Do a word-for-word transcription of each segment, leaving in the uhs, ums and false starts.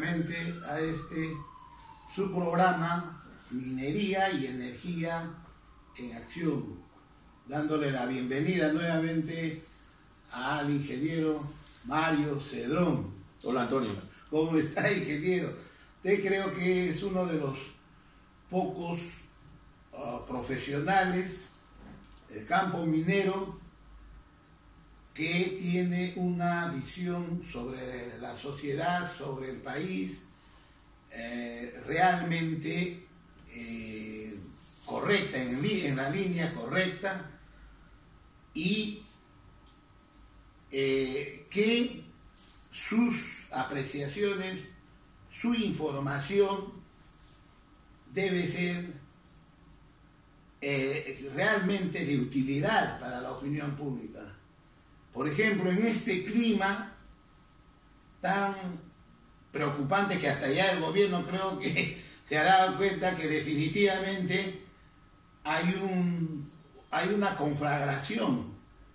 nuevamente a este su programa Minería y Energía en Acción, dándole la bienvenida nuevamente al ingeniero Mario Cedrón. Hola, Antonio. ¿Cómo está, ingeniero? Usted creo que es uno de los pocos uh, profesionales del campo minero que tiene una visión sobre la sociedad, sobre el país, eh, realmente eh, correcta, en, en la línea correcta, y eh, que sus apreciaciones, su información debe ser eh, realmente de utilidad para la opinión pública. Por ejemplo, en este clima tan preocupante que hasta ya el gobierno creo que se ha dado cuenta que definitivamente hay, un, hay una conflagración,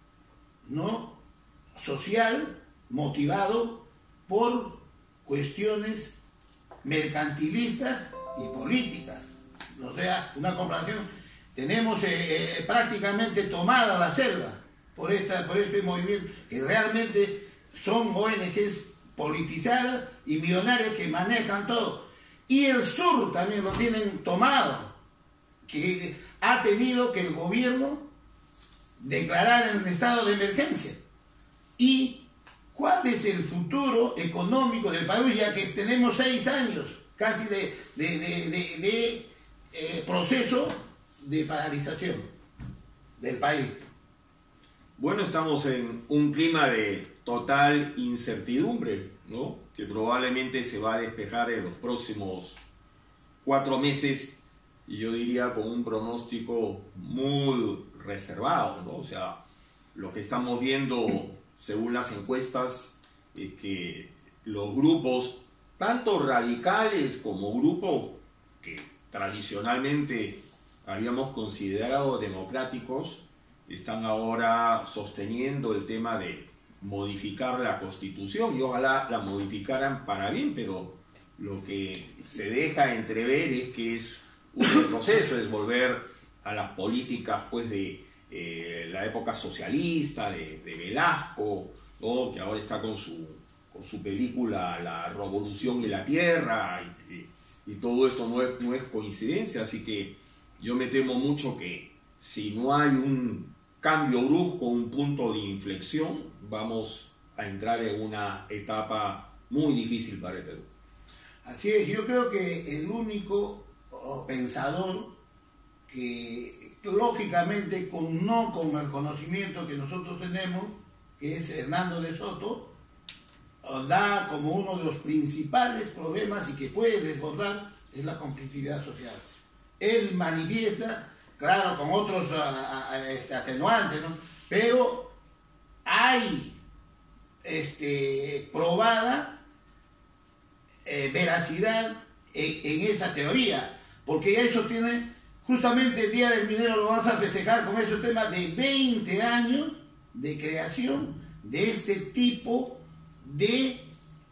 ¿no?, social motivado por cuestiones mercantilistas y políticas. O sea, una conflagración. Tenemos eh, eh, prácticamente tomada la selva por, esta, por este movimiento, que realmente son O N Ges politizadas y millonarias que manejan todo. Y el sur también lo tienen tomado, que ha tenido que el gobierno declarar en estado de emergencia. ¿Y cuál es el futuro económico del país, ya que tenemos seis años casi de, de, de, de, de eh, proceso de paralización del país? Bueno, estamos en un clima de total incertidumbre, ¿no?, que probablemente se va a despejar en los próximos cuatro meses, y yo diría con un pronóstico muy reservado, ¿no? O sea, lo que estamos viendo según las encuestas es que los grupos, tanto radicales como grupos que tradicionalmente habíamos considerado democráticos, están ahora sosteniendo el tema de modificar la Constitución, y ojalá la modificaran para bien, pero lo que se deja entrever es que es un proceso, es volver a las políticas pues de eh, la época socialista, de, de Velasco, ¿no?, que ahora está con su, con su película La Revolución de la Tierra, y, y, y todo esto no es, no es coincidencia, así que yo me temo mucho que si no hay un cambio brusco, un punto de inflexión, vamos a entrar en una etapa muy difícil para el Perú. Así es, yo creo que el único pensador que lógicamente con, no con el conocimiento que nosotros tenemos, que es Hernando de Soto, da como uno de los principales problemas y que puede desbordar es la conflictividad social. Él manifiesta, claro, con otros a, a, este, atenuantes, ¿no?, pero hay este, probada eh, veracidad en, en esa teoría, porque eso tiene, justamente el Día del Minero lo vamos a festejar con ese tema de veinte años de creación de este tipo de eh,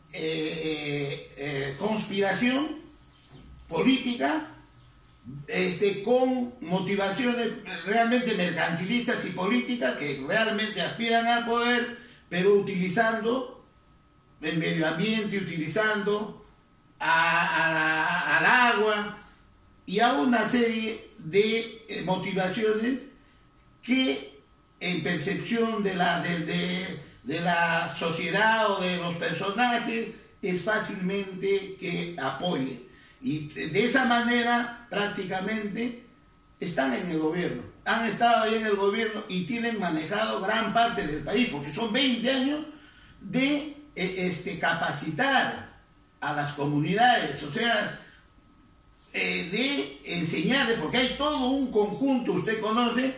eh, eh, conspiración política, Este, con motivaciones realmente mercantilistas y políticas que realmente aspiran al poder, pero utilizando el medio ambiente, utilizando a, a la, al agua y a una serie de eh, motivaciones que en percepción de la, de, de, de la sociedad o de los personajes es fácilmente que apoyen. Y de esa manera prácticamente están en el gobierno, han estado ahí en el gobierno y tienen manejado gran parte del país, porque son veinte años de este, capacitar a las comunidades, o sea, eh, de enseñarles, porque hay todo un conjunto, usted conoce,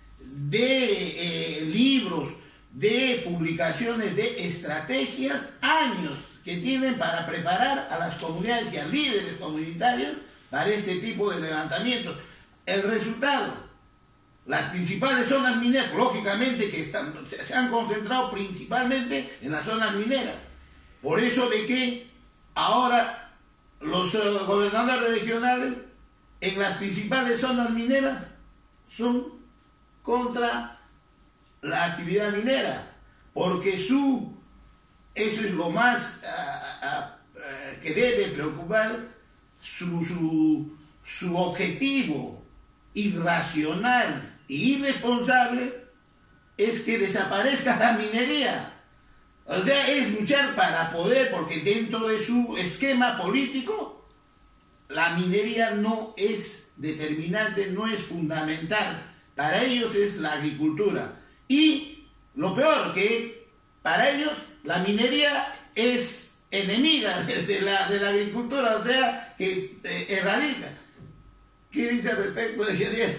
de eh, libros, de publicaciones, de estrategias, años que tienen para preparar a las comunidades y a líderes comunitarios para este tipo de levantamientos. El resultado, las principales zonas mineras, lógicamente que están, se han concentrado principalmente en las zonas mineras. Por eso de que ahora los uh, gobernadores regionales en las principales zonas mineras son contra la actividad minera, porque su, eso es lo más uh, uh, uh, que debe preocupar, su, su, su objetivo irracional e irresponsable es que desaparezca la minería. O sea, es luchar para poder, porque dentro de su esquema político, la minería no es determinante, no es fundamental. Para ellos es la agricultura. Y lo peor, que para ellos la minería es enemiga de la, de la agricultura, o sea, que eh, erradica. ¿Qué dice al respecto de Gediel?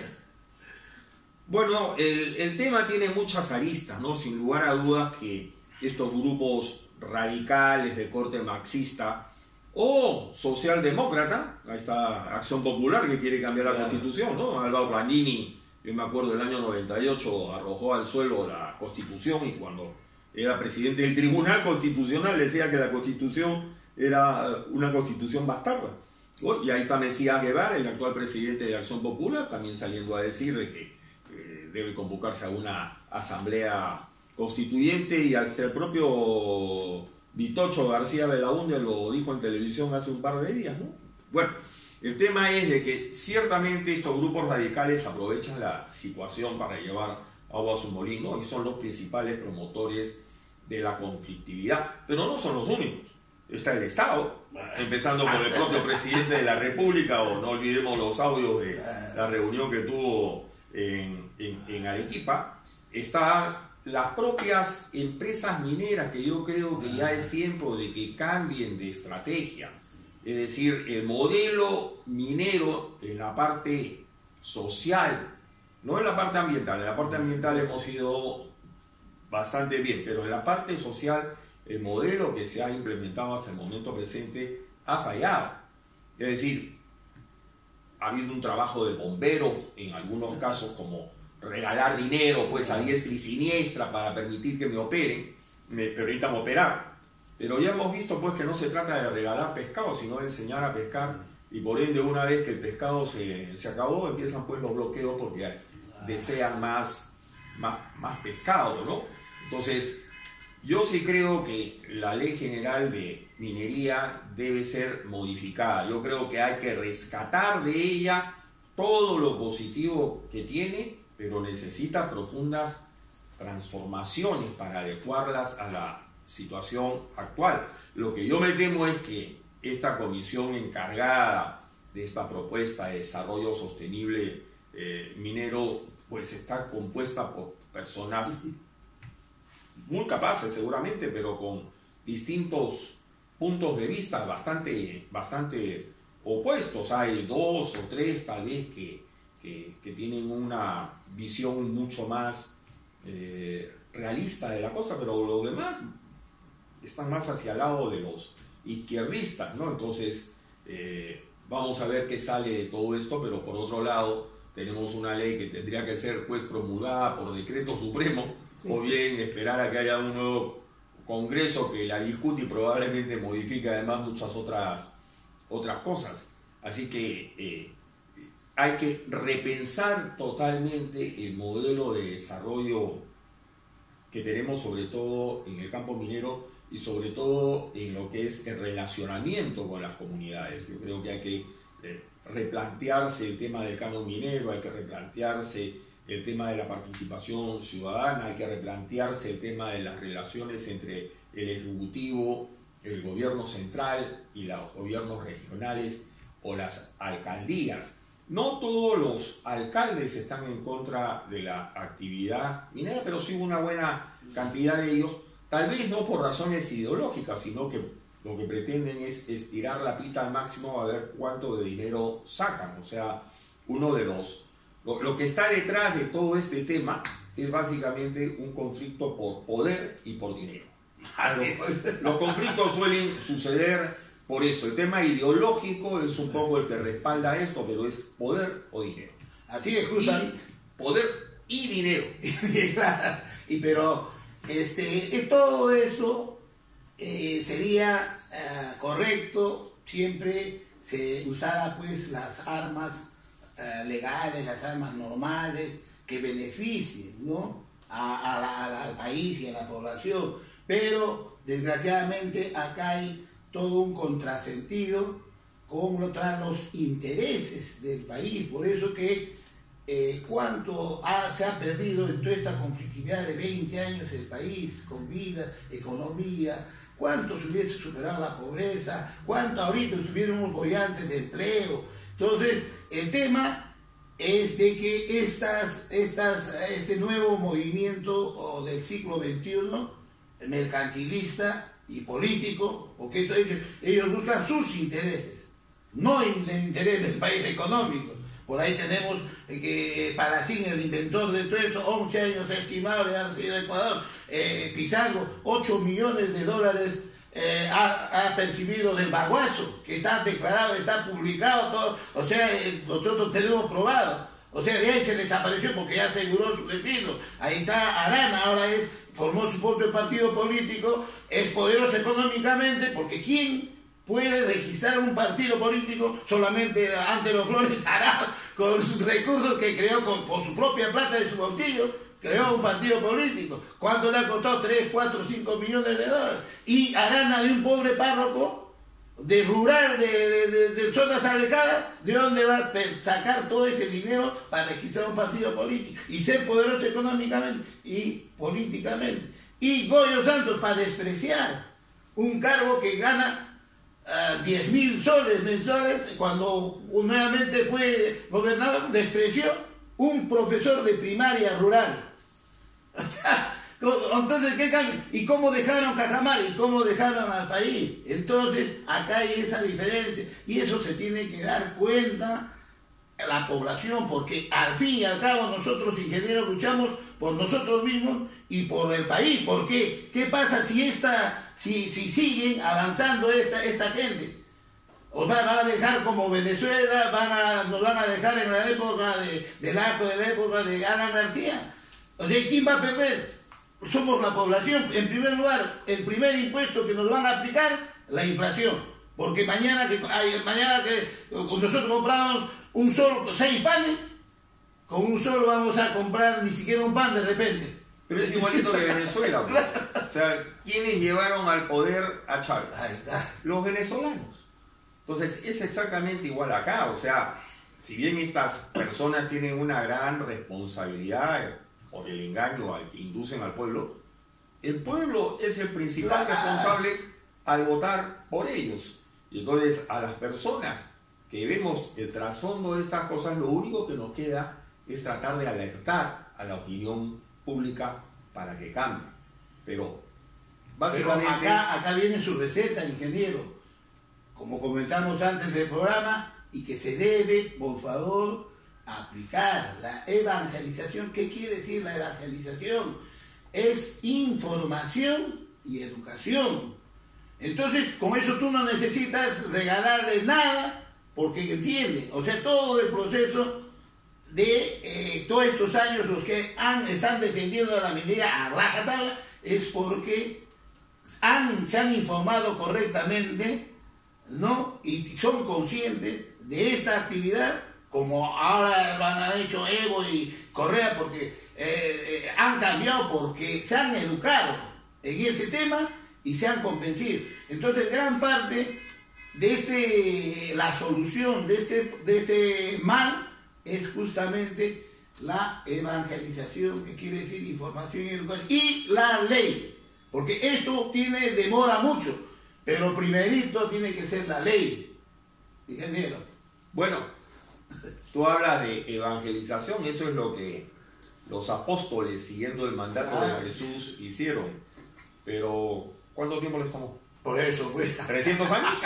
Bueno, el, el tema tiene muchas aristas, ¿no? Sin lugar a dudas que estos grupos radicales de corte marxista o socialdemócrata, ahí está Acción Popular que quiere cambiar la claro. Constitución, ¿no? Álvaro Landini, yo me acuerdo del año noventa y ocho, arrojó al suelo la Constitución, y cuando era presidente del Tribunal Constitucional decía que la Constitución era una Constitución bastarda. Y ahí está Mesías Guevara, el actual presidente de Acción Popular, también saliendo a decir de que eh, debe convocarse a una asamblea constituyente, y hasta el propio Vitocho García Belaúnde lo dijo en televisión hace un par de días, ¿no? Bueno, el tema es de que ciertamente estos grupos radicales aprovechan la situación para llevar agua a su molino y son los principales promotores de la conflictividad, pero no son los únicos. Está el Estado, empezando por el propio presidente de la República, o no olvidemos los audios de la reunión que tuvo en, en, en Arequipa. Está las propias empresas mineras, que yo creo que ya es tiempo de que cambien de estrategia. Es decir, el modelo minero en la parte social, no en la parte ambiental. En la parte ambiental hemos ido bastante bien, pero en la parte social el modelo que se ha implementado hasta el momento presente ha fallado. Es decir, ha habido un trabajo de bomberos, en algunos casos como regalar dinero pues a diestra y siniestra para permitir que me operen, me permitan operar. Pero ya hemos visto pues que no se trata de regalar pescado, sino de enseñar a pescar, y por ende una vez que el pescado se, se acabó, empiezan pues los bloqueos porque desean más, más, más pescado, ¿no? Entonces, yo sí creo que la Ley General de Minería debe ser modificada. Yo creo que hay que rescatar de ella todo lo positivo que tiene, pero necesita profundas transformaciones para adecuarlas a la situación actual. Lo que yo me temo es que esta comisión encargada de esta propuesta de desarrollo sostenible eh, minero, pues está compuesta por personas muy capaces seguramente, pero con distintos puntos de vista bastante, bastante opuestos. Hay dos o tres tal vez que, que, que tienen una visión mucho más eh, realista de la cosa, pero los demás están más hacia el lado de los izquierdistas, ¿no? Entonces, eh, vamos a ver qué sale de todo esto, pero por otro lado, tenemos una ley que tendría que ser pues promulgada por decreto supremo, sí, o bien esperar a que haya un nuevo Congreso que la discute y probablemente modifique además muchas otras, otras cosas. Así que eh, hay que repensar totalmente el modelo de desarrollo que tenemos, sobre todo en el campo minero y sobre todo en lo que es el relacionamiento con las comunidades. Yo creo que hay que eh, replantearse el tema del canon minero, hay que replantearse el tema de la participación ciudadana, hay que replantearse el tema de las relaciones entre el Ejecutivo, el gobierno central y los gobiernos regionales o las alcaldías. No todos los alcaldes están en contra de la actividad minera, pero sí una buena cantidad de ellos, tal vez no por razones ideológicas, sino que lo que pretenden es estirar la pita al máximo a ver cuánto de dinero sacan. O sea, uno de los... Lo, lo que está detrás de todo este tema es básicamente un conflicto por poder y por dinero. Los, los conflictos suelen suceder por eso. El tema ideológico es un poco el que respalda esto, pero es poder o dinero. Así es, justamente. Poder y dinero. Y pero este, todo eso eh, sería eh, correcto siempre se usara pues las armas eh, legales, las armas normales que beneficien, ¿no?, a, a la, a la, al país y a la población, pero desgraciadamente acá hay todo un contrasentido contra los intereses del país. Por eso que eh, cuánto ha, se ha perdido en toda esta conflictividad de veinte años el país, con vida, economía, cuánto se hubiese superado la pobreza, cuánto ahorita estuviéramos bollantes de empleo. Entonces, el tema es de que estas, estas, este nuevo movimiento del siglo veintiuno, mercantilista y político, porque esto, ellos, ellos buscan sus intereses, no el interés del país económico. Por ahí tenemos que Palacín, el inventor de todo esto, once años estimado de haber sido Ecuador, eh, Pizarro, ocho millones de dólares eh, ha, ha percibido del baguazo, que está declarado, está publicado, todo, o sea, eh, nosotros tenemos probado. O sea, de ahí se desapareció porque ya aseguró su destino. Ahí está Arana, ahora es, formó su propio partido político, es poderoso económicamente, porque ¿quién puede registrar un partido político? Solamente ante los Flores Arana, con sus recursos que creó con, por su propia plata de su bolsillo, creó un partido político. ¿Cuánto le ha costado? tres, cuatro, cinco millones de dólares. Y Arana, de un pobre párroco, de rural, de, de, de, de zonas alejadas, ¿de dónde va a sacar todo ese dinero para registrar un partido político y ser poderoso económicamente y políticamente? Y Goyo Santos, para despreciar un cargo que gana uh, diez mil soles mensuales, cuando nuevamente fue gobernador, despreció un profesor de primaria rural. Entonces, ¿qué cambia? ¿Y cómo dejaron Cajamarca? ¿Y cómo dejaron al país? Entonces, acá hay esa diferencia, y eso se tiene que dar cuenta la población, porque al fin y al cabo nosotros, ingenieros, luchamos por nosotros mismos y por el país. ¿Por qué? ¿Qué pasa si esta, si, si siguen avanzando esta, esta gente? O sea, van a dejar como Venezuela, van a, nos van a dejar en la época de, del arco, de la época de Alan García. O sea, ¿quién va a perder? Somos la población. En primer lugar, el primer impuesto que nos van a aplicar, la inflación. Porque mañana que, mañana que nosotros compramos un solo, seis panes, con un solo vamos a comprar ni siquiera un pan de repente. Pero es igualito que Venezuela. Pues. O sea, ¿quiénes llevaron al poder a Chávez? Los venezolanos. Entonces, es exactamente igual acá. O sea, si bien estas personas tienen una gran responsabilidad por el engaño al que inducen al pueblo, el pueblo es el principal responsable al votar por ellos. Y entonces, a las personas que vemos el trasfondo de estas cosas, lo único que nos queda es tratar de alertar a la opinión pública para que cambie. Pero, básicamente... Pero acá, acá viene su receta, ingeniero, como comentamos antes del programa, y que se debe, por favor, aplicar la evangelización. ¿Qué quiere decir la evangelización? Es información y educación. Entonces, con eso tú no necesitas regalarle nada, porque entiende, o sea, todo el proceso de eh, todos estos años, los que han, están defendiendo la minería a rajatabla, es porque han, se han informado correctamente, ¿no? Y son conscientes de esta actividad, como ahora lo han hecho Evo y Correa, porque eh, eh, han cambiado, porque se han educado en ese tema y se han convencido. Entonces, gran parte de este, la solución de este, de este mal es justamente la evangelización, que quiere decir información y educación, y la ley, porque esto tiene, demora mucho, pero primerito tiene que ser la ley, ingeniero. Bueno, tú hablas de evangelización, eso es lo que los apóstoles, siguiendo el mandato ah, de Jesús, hicieron. Pero, ¿cuánto tiempo les tomó? Por eso, pues. ¿trescientos años?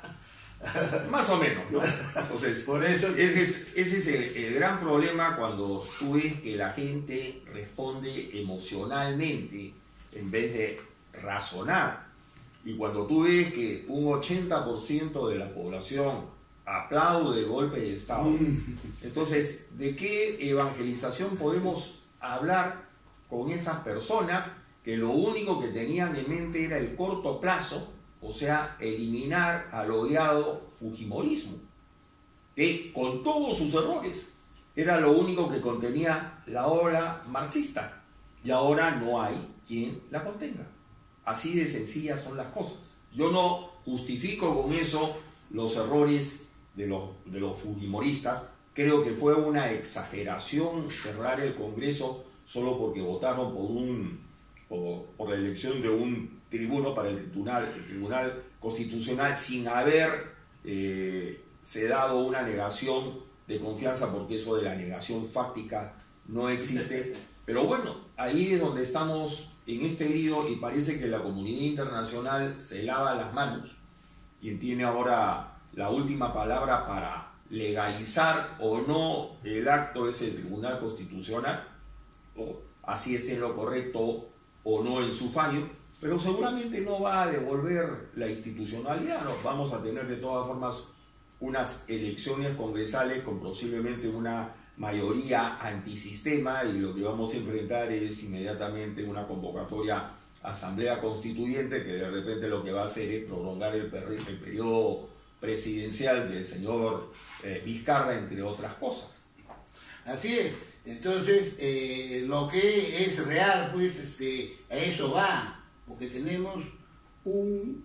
Más o menos, ¿no? Entonces, por eso... ese es, ese es el, el gran problema cuando tú ves que la gente responde emocionalmente en vez de razonar. Y cuando tú ves que un ochenta por ciento de la población aplaude el golpe de Estado, entonces, ¿de qué evangelización podemos hablar con esas personas que que lo único que tenían en mente era el corto plazo, o sea, eliminar al odiado fujimorismo, que con todos sus errores era lo único que contenía la ola marxista, y ahora no hay quien la contenga. Así de sencillas son las cosas. Yo no justifico con eso los errores de los, de los fujimoristas. Creo que fue una exageración cerrar el Congreso solo porque votaron por, un, por, por la elección de un tribuno para el Tribunal, el tribunal Constitucional sin haber eh, se dado una negación de confianza, porque eso de la negación fáctica no existe. Pero bueno, ahí es donde estamos en este lío y parece que la comunidad internacional se lava las manos. Quien tiene ahora la última palabra para legalizar o no el acto es el Tribunal Constitucional, o así esté en lo correcto o no en su fallo, pero seguramente no va a devolver la institucionalidad. Nos vamos a tener de todas formas unas elecciones congresales con posiblemente una mayoría antisistema, y lo que vamos a enfrentar es inmediatamente una convocatoria a asamblea constituyente que de repente lo que va a hacer es prolongar el, el periodo presidencial del señor eh, Vizcarra, entre otras cosas. Así es. Entonces, eh, lo que es real, pues, este, a eso va, porque tenemos un,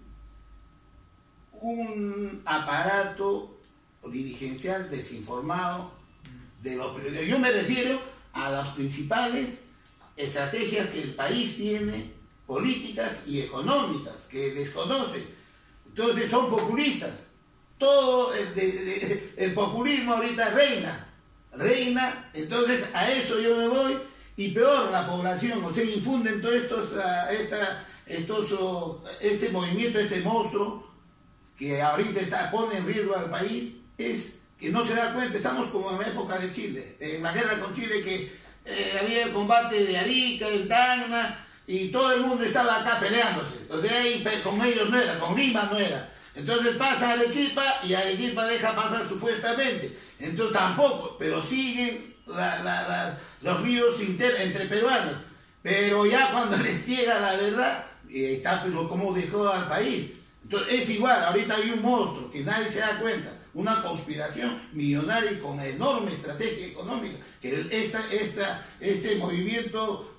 un aparato dirigencial desinformado de los. Yo me refiero a las principales estrategias que el país tiene, políticas y económicas, que desconoce. Entonces son populistas. Todo el, de, de, el populismo ahorita reina, reina, entonces a eso yo me voy, y peor la población, o sea, infunden todos estos, uh, esta, estos uh, este movimiento, este monstruo, que ahorita está, pone en riesgo al país, es que no se da cuenta. Estamos como en la época de Chile, en la guerra con Chile, que eh, había el combate de Arica, el Tacna, y todo el mundo estaba acá peleándose, o sea, y con ellos no era, con Lima no era. Entonces pasa a Arequipa y Arequipa deja pasar supuestamente. Entonces tampoco, pero siguen la, la, la, los ríos inter, entre peruanos. Pero ya cuando les llega la verdad, eh, está pero cómo dejó al país. Entonces es igual, ahorita hay un monstruo que nadie se da cuenta, una conspiración millonaria y con enorme estrategia económica, que esta, esta, este movimiento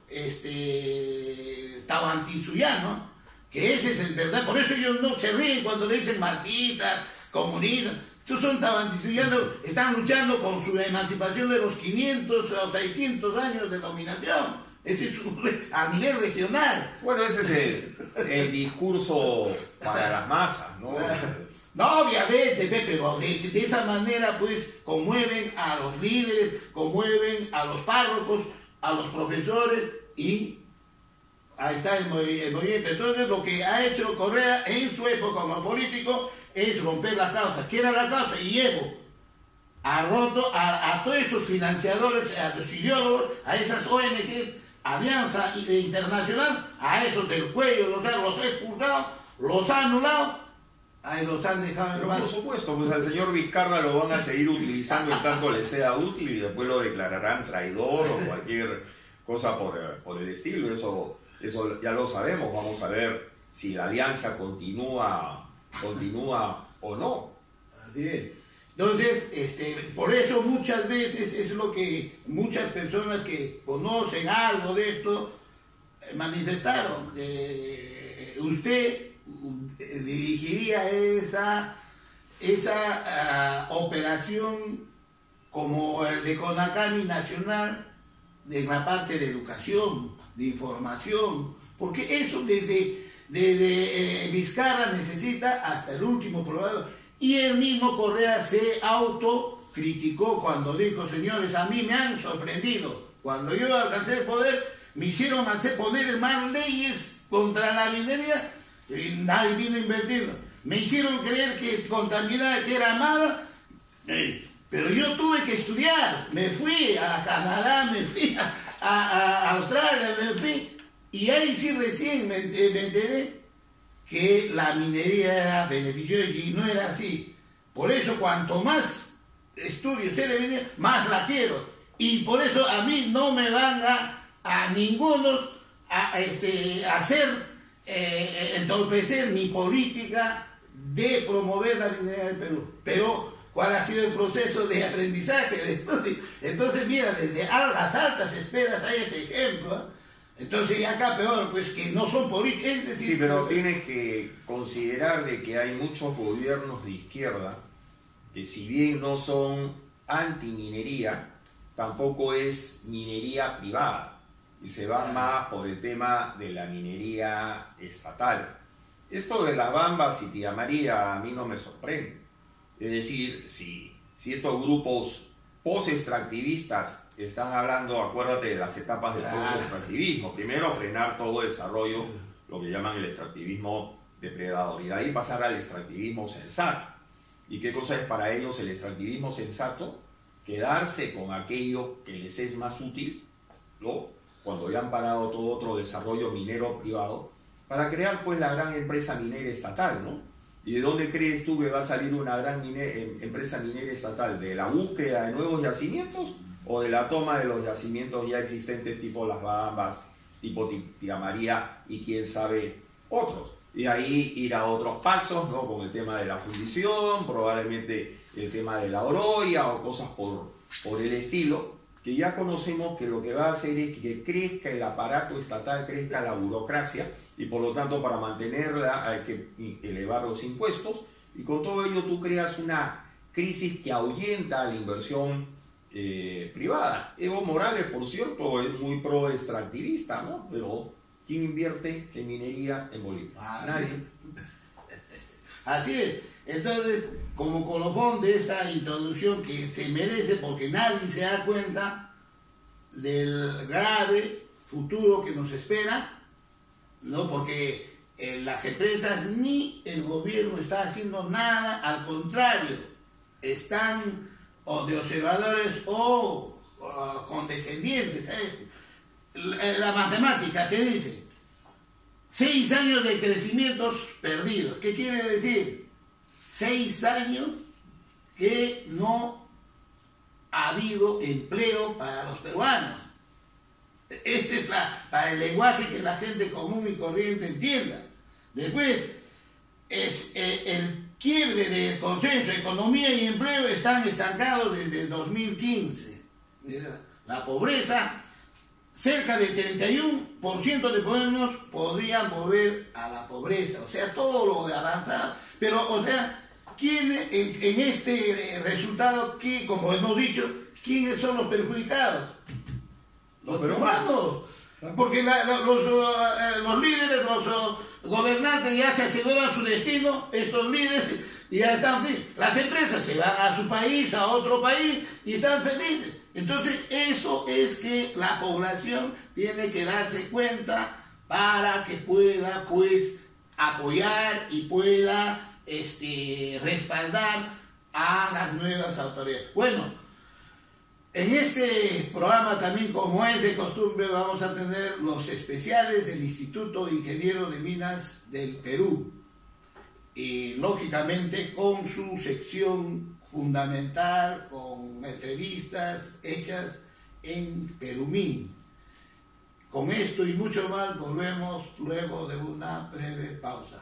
este, tabantizuyano, que ese es el verdad. Por eso ellos no se ríen cuando le dicen marxistas, comunistas. Estos son tabantisuyanos, están luchando con su emancipación de los quinientos o seiscientos años de dominación. Ese es un, a nivel regional. Bueno, ese es el, el discurso para las masas, ¿no? No, obviamente, pero de, de esa manera pues conmueven a los líderes, conmueven a los párrocos, a los profesores, y ahí está el, el movimiento. Entonces lo que ha hecho Correa en su época como político es romper las causas. ¿Qué era la causa? Y Evo ha roto a, a todos esos financiadores, a los ideólogos, a esas O N Ges, Alianza Internacional, a esos del cuello, los, los ha expulsado, los ha anulado, ahí los han dejado en paz. Por supuesto, pues al señor Vizcarra lo van a seguir utilizando en tanto le sea útil, y después lo declararán traidor o cualquier cosa por, por el estilo. Eso Eso ya lo sabemos. Vamos a ver si la alianza continúa, continúa o no. Así es. Entonces, este, por eso muchas veces es lo que muchas personas que conocen algo de esto manifestaron. Eh, usted dirigiría esa, esa uh, operación como el de Conacami Nacional en la parte de educación, de información, porque eso desde, desde eh, Vizcarra necesita hasta el último probador. Y el mismo Correa se autocriticó cuando dijo: señores, a mí me han sorprendido. Cuando yo alcancé el poder, me hicieron hacer poner más leyes contra la minería y nadie vino a invertirlo. Me hicieron creer que contaminar, que era mala, pero yo tuve que estudiar. Me fui a Canadá, me fui a, a, a Australia, me fui, y ahí sí recién me, me enteré que la minería era beneficiosa, y no era así. Por eso cuanto más estudio sé de minería, más la quiero. Y por eso a mí no me van a, a ninguno a, a, este, hacer, eh, entorpecer mi política de promover la minería del Perú. Pero, ¿cuál ha sido el proceso de aprendizaje, de estudio? Entonces, mira, desde a las altas esferas hay ese ejemplo, ¿eh? Entonces, y acá peor, pues que no son políticos. Es decir, sí, pero tienes que considerar de que hay muchos gobiernos de izquierda que, si bien no son antiminería, tampoco es minería privada y se van más por el tema de la minería estatal. Esto de las Bambas y Tía María a mí no me sorprende. Es decir, si, si estos grupos post-extractivistas están hablando, acuérdate de las etapas del post-extractivismo. Primero, frenar todo desarrollo, lo que llaman el extractivismo depredador, y de ahí pasar al extractivismo sensato. ¿Y qué cosa es para ellos el extractivismo sensato? Quedarse con aquello que les es más útil, ¿no? Cuando ya han parado todo otro desarrollo minero privado, para crear pues la gran empresa minera estatal, ¿no? ¿Y de dónde crees tú que va a salir una gran mine- empresa minera estatal? ¿De la búsqueda de nuevos yacimientos o de la toma de los yacimientos ya existentes tipo Las Bambas, tipo Tía María y quién sabe otros? Y ahí ir a otros pasos, ¿no? Con el tema de la fundición, probablemente el tema de la oroya o cosas por, por el estilo, que ya conocemos que lo que va a hacer es que crezca el aparato estatal, crezca la burocracia, y por lo tanto para mantenerla hay que elevar los impuestos, y con todo ello tú creas una crisis que ahuyenta la inversión eh, privada. Evo Morales, por cierto, es muy pro-extractivista, ¿no? Pero ¿quién invierte en minería en Bolivia? Ah, Nadie. Así es. Entonces, como colofón de esta introducción que se merece, porque nadie se da cuenta del grave futuro que nos espera, ¿no? Porque eh, las empresas ni el gobierno está haciendo nada, al contrario, están o de observadores o, o condescendientes. ¿eh? La, la matemática que dice seis años de crecimientos perdidos. ¿Qué quiere decir? Seis años que no ha habido empleo para los peruanos. Este es la, para el lenguaje que la gente común y corriente entienda. Después, es eh, el quiebre del consenso, economía y empleo están estancados desde el dos mil quince. La pobreza, cerca del treinta y uno por ciento de peruanos podrían volver a la pobreza. O sea, todo lo de avanzado. Pero, o sea, ¿quién en, en este resultado, que, como hemos dicho, quiénes son los perjudicados? Los peruanos. Porque la, la, los, uh, los líderes, los uh, gobernantes ya se aseguran su destino, estos líderes ya están felices. Las empresas se van a su país, a otro país y están felices. Entonces eso es que la población tiene que darse cuenta para que pueda pues apoyar y pueda este, respaldar a las nuevas autoridades. Bueno, en este programa también, como es de costumbre, vamos a tener los especiales del Instituto de Ingenieros de Minas del Perú. Y lógicamente con su sección fundamental, con entrevistas hechas en Perumín. Con esto y mucho más volvemos luego de una breve pausa.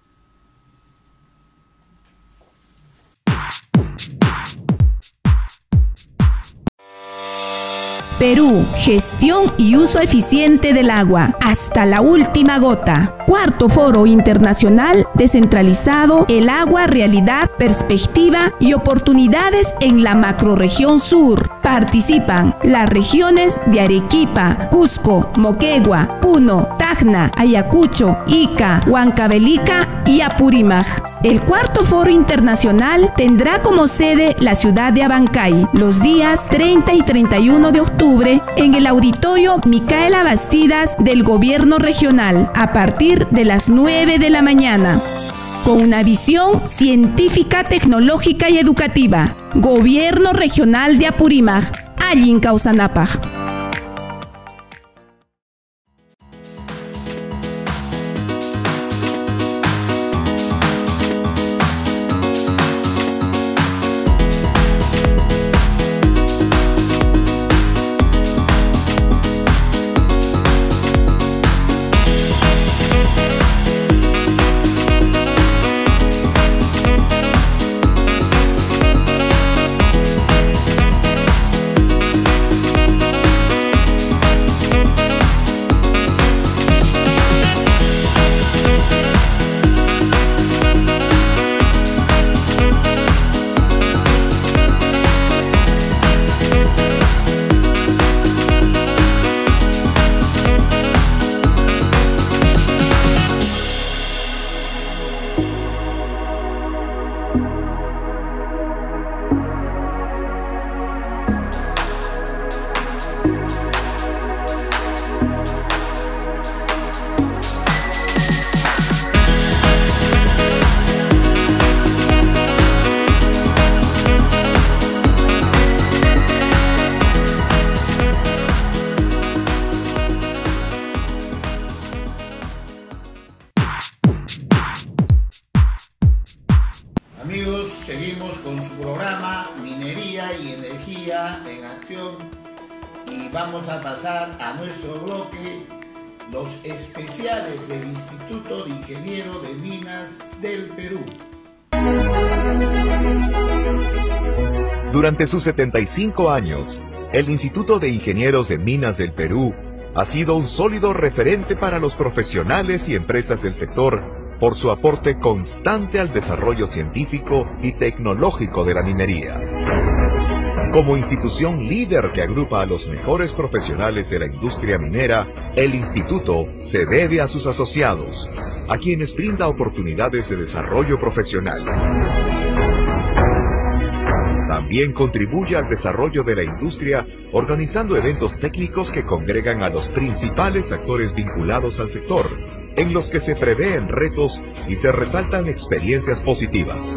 Perú, gestión y uso eficiente del agua, hasta la última gota. Cuarto Foro Internacional Descentralizado, el agua, realidad, perspectiva y oportunidades en la macrorregión sur. Participan las regiones de Arequipa, Cusco, Moquegua, Puno, Tacna, Ayacucho, Ica, Huancavelica y Apurímac. El Cuarto Foro Internacional tendrá como sede la ciudad de Abancay los días treinta y treinta y uno de octubre en el Auditorio Micaela Bastidas del Gobierno Regional a partir de las nueve de la mañana. Con una visión científica, tecnológica y educativa. Gobierno Regional de Apurímac, Allin Causanapaj. con su programa Minería y Energía en Acción y vamos a pasar a nuestro bloque, los especiales del Instituto de Ingenieros de Minas del Perú. Durante sus setenta y cinco años, el Instituto de Ingenieros de Minas del Perú ha sido un sólido referente para los profesionales y empresas del sector por su aporte constante al desarrollo científico y tecnológico de la minería. Como institución líder que agrupa a los mejores profesionales de la industria minera, el instituto se debe a sus asociados, a quienes brinda oportunidades de desarrollo profesional. También contribuye al desarrollo de la industria organizando eventos técnicos que congregan a los principales actores vinculados al sector, en los que se prevén retos y se resaltan experiencias positivas.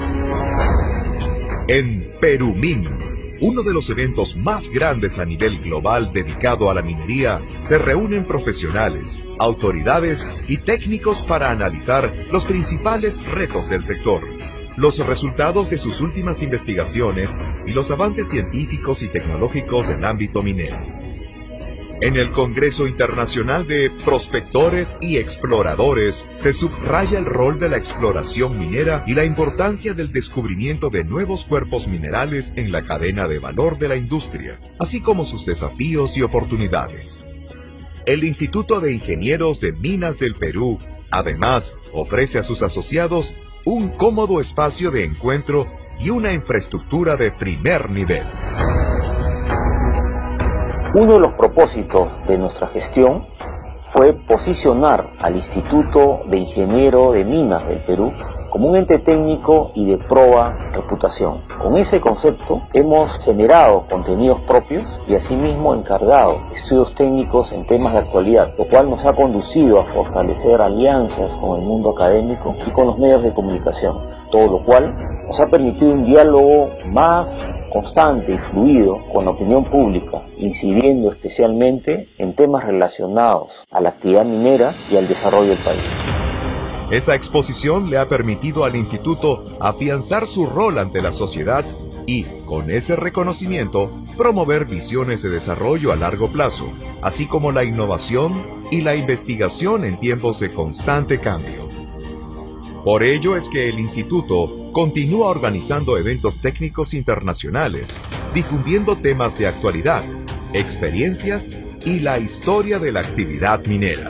En Perumin, uno de los eventos más grandes a nivel global dedicado a la minería, se reúnen profesionales, autoridades y técnicos para analizar los principales retos del sector, los resultados de sus últimas investigaciones y los avances científicos y tecnológicos en el ámbito minero. En el Congreso Internacional de Prospectores y Exploradores se subraya el rol de la exploración minera y la importancia del descubrimiento de nuevos cuerpos minerales en la cadena de valor de la industria, así como sus desafíos y oportunidades. El Instituto de Ingenieros de Minas del Perú, además, ofrece a sus asociados un cómodo espacio de encuentro y una infraestructura de primer nivel. Uno de los propósitos de nuestra gestión fue posicionar al Instituto de Ingeniero de Minas del Perú como un ente técnico y de proba reputación. Con ese concepto hemos generado contenidos propios y asimismo encargado estudios técnicos en temas de actualidad, lo cual nos ha conducido a fortalecer alianzas con el mundo académico y con los medios de comunicación, todo lo cual nos ha permitido un diálogo más constante y fluido con la opinión pública, incidiendo especialmente en temas relacionados a la actividad minera y al desarrollo del país. Esa exposición le ha permitido al instituto afianzar su rol ante la sociedad y, con ese reconocimiento, promover visiones de desarrollo a largo plazo, así como la innovación y la investigación en tiempos de constante cambio. Por ello es que el instituto continúa organizando eventos técnicos internacionales, difundiendo temas de actualidad, experiencias y la historia de la actividad minera.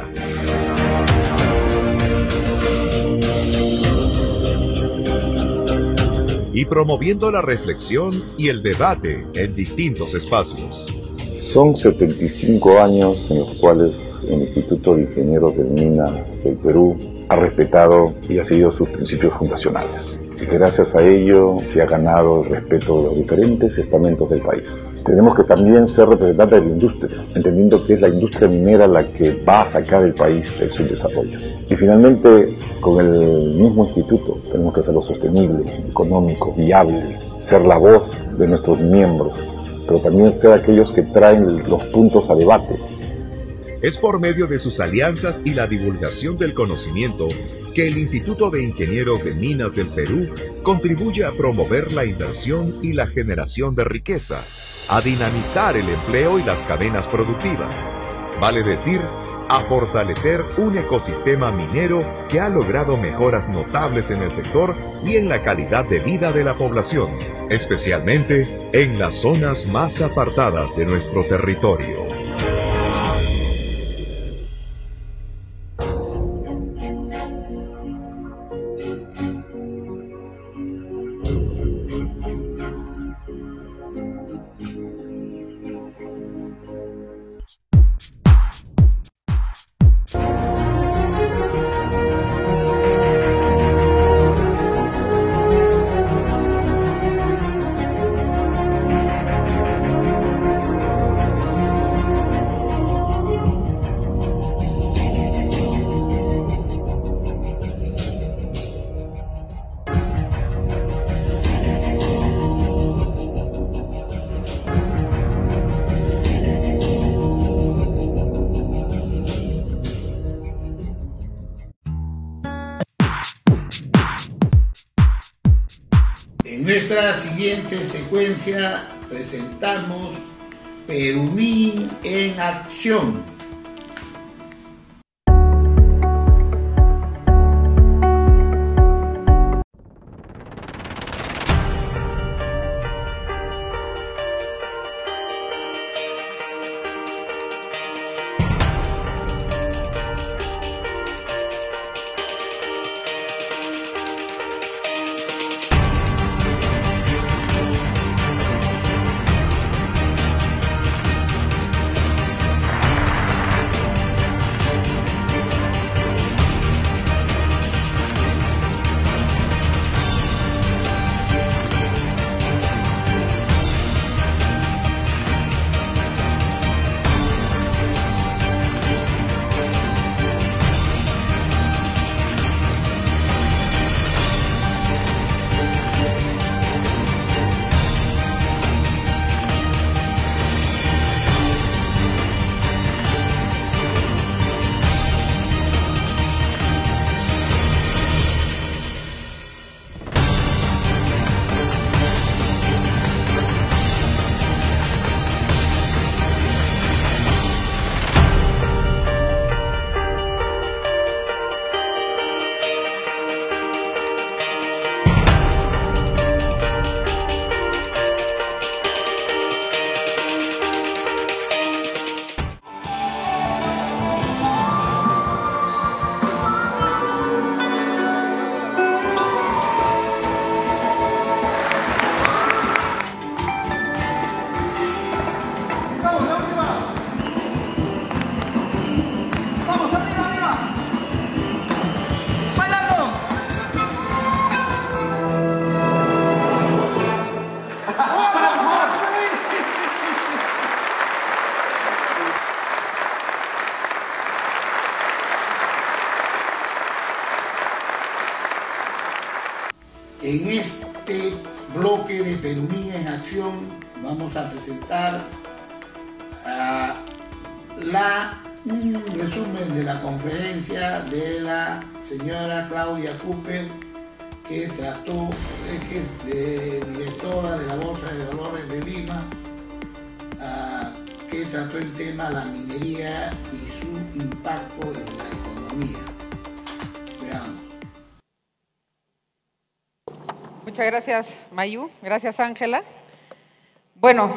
Y promoviendo la reflexión y el debate en distintos espacios. Son setenta y cinco años en los cuales el Instituto de Ingenieros de Minas del Perú ha respetado y ha seguido sus principios fundacionales. Y gracias a ello se ha ganado el respeto de los diferentes estamentos del país. Tenemos que también ser representantes de la industria, entendiendo que es la industria minera la que va a sacar el país de su desarrollo. Y finalmente, con el mismo instituto, tenemos que hacerlo sostenible, económico, viable, ser la voz de nuestros miembros, pero también ser aquellos que traen los puntos a debate. Es por medio de sus alianzas y la divulgación del conocimiento que el Instituto de Ingenieros de Minas del Perú contribuye a promover la inversión y la generación de riqueza, a dinamizar el empleo y las cadenas productivas, vale decir, a fortalecer un ecosistema minero que ha logrado mejoras notables en el sector y en la calidad de vida de la población, especialmente en las zonas más apartadas de nuestro territorio. En nuestra siguiente secuencia presentamos Perumín en acción. En este bloque de Perumín en acción vamos a presentar uh, la, un resumen de la conferencia de la señora Claudia Cooper, que trató, que es de, directora de la Bolsa de Valores de Lima, uh, que trató el tema la minería y su impacto en la economía. Veamos. Muchas gracias, Mayu. Gracias, Ángela. Bueno,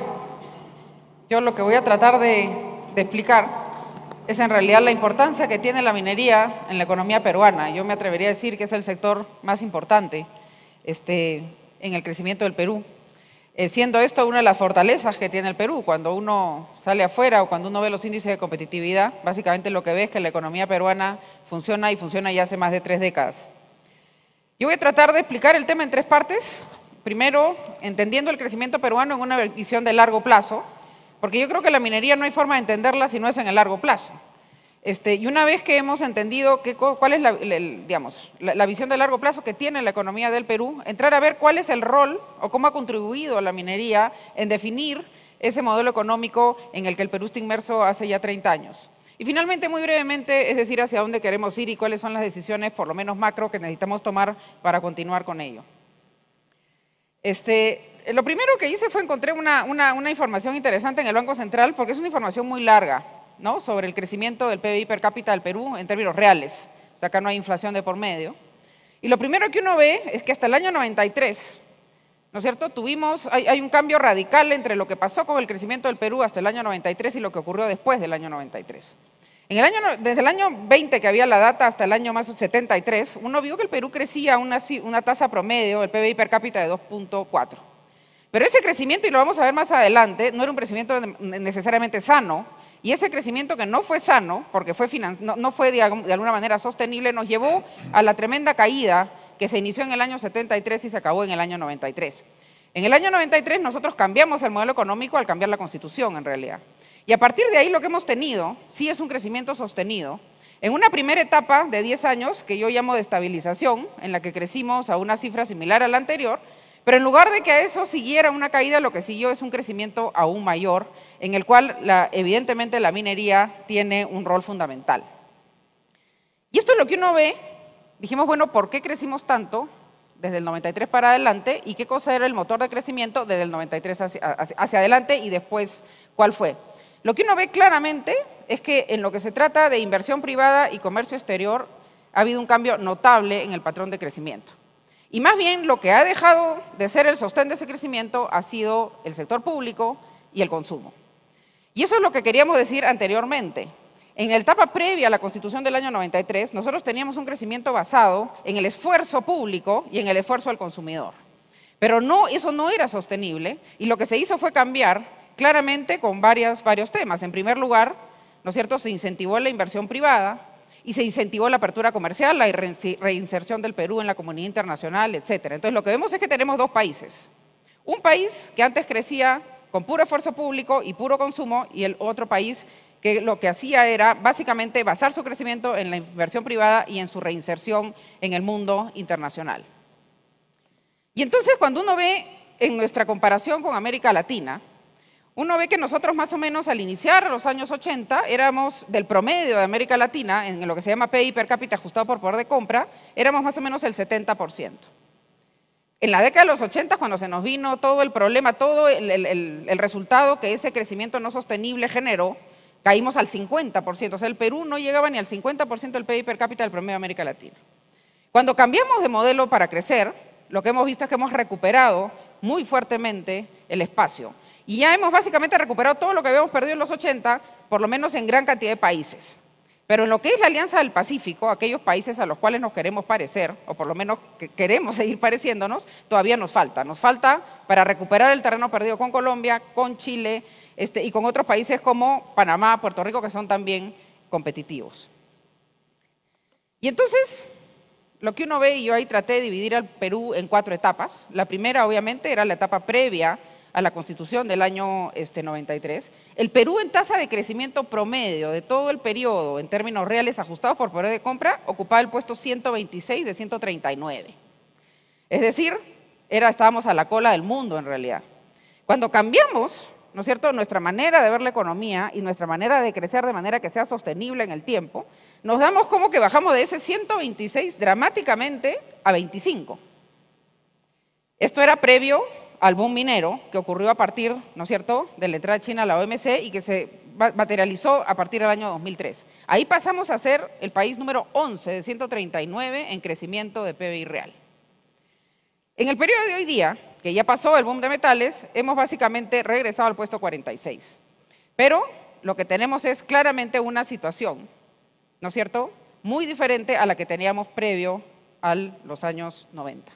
yo lo que voy a tratar de, de explicar es en realidad la importancia que tiene la minería en la economía peruana. Yo me atrevería a decir que es el sector más importante este, en el crecimiento del Perú, eh, siendo esto una de las fortalezas que tiene el Perú. Cuando uno sale afuera o cuando uno ve los índices de competitividad, básicamente lo que ve es que la economía peruana funciona y funciona ya hace más de tres décadas. Yo voy a tratar de explicar el tema en tres partes. Primero, entendiendo el crecimiento peruano en una visión de largo plazo, porque yo creo que la minería no hay forma de entenderla si no es en el largo plazo. Este, y una vez que hemos entendido que, cuál es la, el, digamos, la, la visión de largo plazo que tiene la economía del Perú, entrar a ver cuál es el rol o cómo ha contribuido la minería en definir ese modelo económico en el que el Perú está inmerso hace ya treinta años. Y finalmente, muy brevemente, es decir, hacia dónde queremos ir y cuáles son las decisiones, por lo menos macro, que necesitamos tomar para continuar con ello. Este, lo primero que hice fue encontrar una, una, una información interesante en el Banco Central, porque es una información muy larga, ¿no?, sobre el crecimiento del P B I per cápita del Perú en términos reales. O sea, acá no hay inflación de por medio. Y lo primero que uno ve es que hasta el año noventa y tres, ¿no es cierto?, tuvimos, hay, hay un cambio radical entre lo que pasó con el crecimiento del Perú hasta el año noventa y tres y lo que ocurrió después del año noventa y tres. En el año, desde el año veinte, que había la data, hasta el año más setenta y tres, uno vio que el Perú crecía una, una tasa promedio, el P B I per cápita, de dos punto cuatro. Pero ese crecimiento, y lo vamos a ver más adelante, no era un crecimiento necesariamente sano, y ese crecimiento que no fue sano, porque fue no, no fue de, de alguna manera sostenible, nos llevó a la tremenda caída que se inició en el año setenta y tres y se acabó en el año noventa y tres. En el año noventa y tres nosotros cambiamos el modelo económico al cambiar la Constitución, en realidad. Y a partir de ahí lo que hemos tenido, sí es un crecimiento sostenido, en una primera etapa de diez años, que yo llamo de estabilización, en la que crecimos a una cifra similar a la anterior, pero en lugar de que a eso siguiera una caída, lo que siguió es un crecimiento aún mayor, en el cual la, evidentemente la minería tiene un rol fundamental. Y esto es lo que uno ve, dijimos, bueno, ¿por qué crecimos tanto? desde el noventa y tres para adelante y qué cosa era el motor de crecimiento desde el noventa y tres hacia, hacia, hacia adelante y después cuál fue. Lo que uno ve claramente es que en lo que se trata de inversión privada y comercio exterior ha habido un cambio notable en el patrón de crecimiento. Y más bien lo que ha dejado de ser el sostén de ese crecimiento ha sido el sector público y el consumo. Y eso es lo que queríamos decir anteriormente. En la etapa previa a la Constitución del año noventa y tres, nosotros teníamos un crecimiento basado en el esfuerzo público y en el esfuerzo del consumidor. Pero no, eso no era sostenible y lo que se hizo fue cambiar claramente con varias, varios temas. En primer lugar, ¿no es cierto?, se incentivó la inversión privada y se incentivó la apertura comercial, la reinserción del Perú en la comunidad internacional, etcétera. Entonces, lo que vemos es que tenemos dos países. Un país que antes crecía con puro esfuerzo público y puro consumo y el otro país que lo que hacía era básicamente basar su crecimiento en la inversión privada y en su reinserción en el mundo internacional. Y entonces, cuando uno ve en nuestra comparación con América Latina, uno ve que nosotros más o menos al iniciar los años ochenta éramos del promedio de América Latina, en lo que se llama P I B per cápita ajustado por poder de compra, éramos más o menos el setenta por ciento. En la década de los ochenta, cuando se nos vino todo el problema, todo el, el, el, el resultado que ese crecimiento no sostenible generó, caímos al cincuenta por ciento. O sea, el Perú no llegaba ni al cincuenta por ciento del P I B per cápita del promedio de América Latina. Cuando cambiamos de modelo para crecer, lo que hemos visto es que hemos recuperado muy fuertemente el espacio. Y ya hemos básicamente recuperado todo lo que habíamos perdido en los ochenta, por lo menos en gran cantidad de países. Pero en lo que es la Alianza del Pacífico, aquellos países a los cuales nos queremos parecer, o por lo menos que queremos seguir pareciéndonos, todavía nos falta. Nos falta para recuperar el terreno perdido con Colombia, con Chile este, y con otros países como Panamá, Puerto Rico, que son también competitivos. Y entonces, lo que uno ve, y yo ahí traté de dividir al Perú en cuatro etapas. La primera, obviamente, era la etapa previa a la Constitución del año este, noventa y tres, el Perú en tasa de crecimiento promedio de todo el periodo, en términos reales ajustados por poder de compra, ocupaba el puesto ciento veintiséis de ciento treinta y nueve. Es decir, era, estábamos a la cola del mundo en realidad. Cuando cambiamos, ¿no es cierto?, nuestra manera de ver la economía y nuestra manera de crecer de manera que sea sostenible en el tiempo, nos damos como que bajamos de ese ciento veintiséis dramáticamente a veinticinco. Esto era previo al boom minero que ocurrió a partir, ¿no es cierto?, de la entrada de China a la O M C y que se materializó a partir del año dos mil tres. Ahí pasamos a ser el país número once de ciento treinta y nueve en crecimiento de P B I real. En el periodo de hoy día, que ya pasó el boom de metales, hemos básicamente regresado al puesto cuarenta y seis. Pero lo que tenemos es claramente una situación, ¿no es cierto?, muy diferente a la que teníamos previo a los años noventa.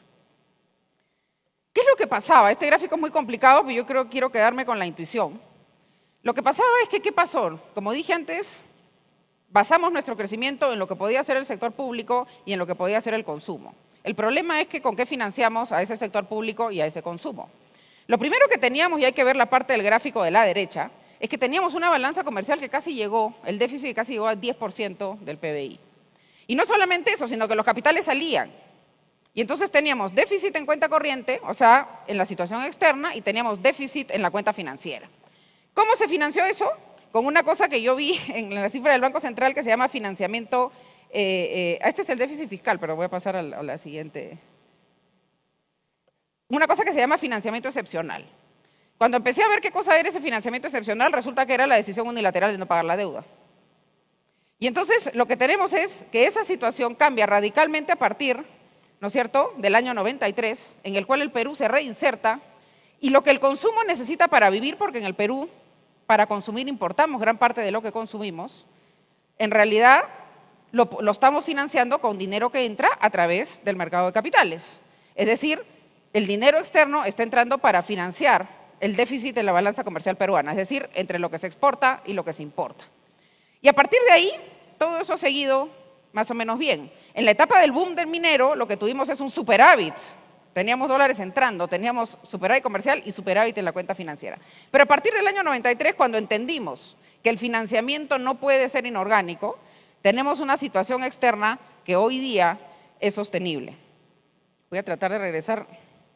¿Qué es lo que pasaba? Este gráfico es muy complicado, pero yo creo, quiero quedarme con la intuición. Lo que pasaba es que, ¿qué pasó? Como dije antes, basamos nuestro crecimiento en lo que podía hacer el sector público y en lo que podía hacer el consumo. El problema es que con qué financiamos a ese sector público y a ese consumo. Lo primero que teníamos, y hay que ver la parte del gráfico de la derecha, es que teníamos una balanza comercial que casi llegó, el déficit casi llegó al diez por ciento del P B I. Y no solamente eso, sino que los capitales salían. Y entonces teníamos déficit en cuenta corriente, o sea, en la situación externa, y teníamos déficit en la cuenta financiera. ¿Cómo se financió eso? Con una cosa que yo vi en la cifra del Banco Central que se llama financiamiento, eh, eh, este es el déficit fiscal, pero voy a pasar a la, a la siguiente. Una cosa que se llama financiamiento excepcional. Cuando empecé a ver qué cosa era ese financiamiento excepcional, resulta que era la decisión unilateral de no pagar la deuda. Y entonces lo que tenemos es que esa situación cambia radicalmente a partir, ¿no es cierto?, del año noventa y tres, en el cual el Perú se reinserta, y lo que el consumo necesita para vivir, porque en el Perú, para consumir, importamos gran parte de lo que consumimos, en realidad lo, lo estamos financiando con dinero que entra a través del mercado de capitales. Es decir, el dinero externo está entrando para financiar el déficit de la balanza comercial peruana, es decir, entre lo que se exporta y lo que se importa. Y a partir de ahí, todo eso ha seguido más o menos bien. En la etapa del boom del minero, lo que tuvimos es un superávit. Teníamos dólares entrando, teníamos superávit comercial y superávit en la cuenta financiera. Pero a partir del año noventa y tres, cuando entendimos que el financiamiento no puede ser inorgánico, tenemos una situación externa que hoy día es sostenible. Voy a tratar de regresar.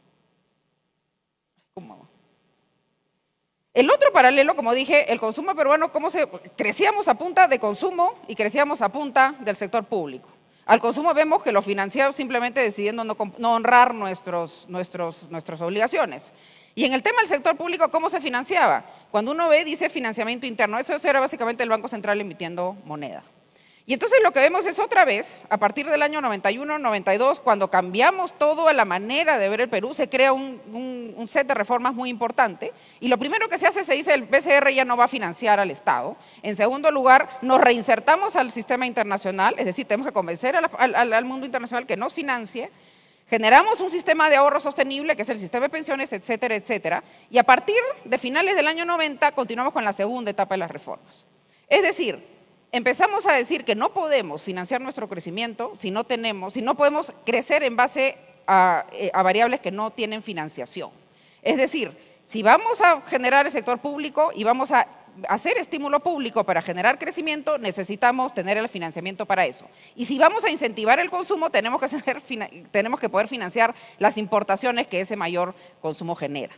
¿Cómo? El otro paralelo, como dije, el consumo peruano, cómo se crecíamos a punta de consumo y crecíamos a punta del sector público. Al consumo vemos que los financiados simplemente decidiendo no, no honrar nuestros, nuestros, nuestras obligaciones. Y en el tema del sector público, ¿cómo se financiaba? Cuando uno ve, dice financiamiento interno, eso era básicamente el Banco Central emitiendo moneda. Y entonces lo que vemos es otra vez, a partir del año noventa y uno, noventa y dos, cuando cambiamos todo a la manera de ver el Perú, se crea un, un, un set de reformas muy importante. Y lo primero que se hace, se dice, el B C R ya no va a financiar al Estado. En segundo lugar, nos reinsertamos al sistema internacional, es decir, tenemos que convencer a la, al, al mundo internacional que nos financie. Generamos un sistema de ahorro sostenible, que es el sistema de pensiones, etcétera, etcétera. Y a partir de finales del año noventa, continuamos con la segunda etapa de las reformas. Es decir, empezamos a decir que no podemos financiar nuestro crecimiento si no tenemos, si no podemos crecer en base a, a variables que no tienen financiación. Es decir, si vamos a generar el sector público y vamos a hacer estímulo público para generar crecimiento, necesitamos tener el financiamiento para eso. Y si vamos a incentivar el consumo, tenemos que, hacer, tenemos que poder financiar las importaciones que ese mayor consumo genera.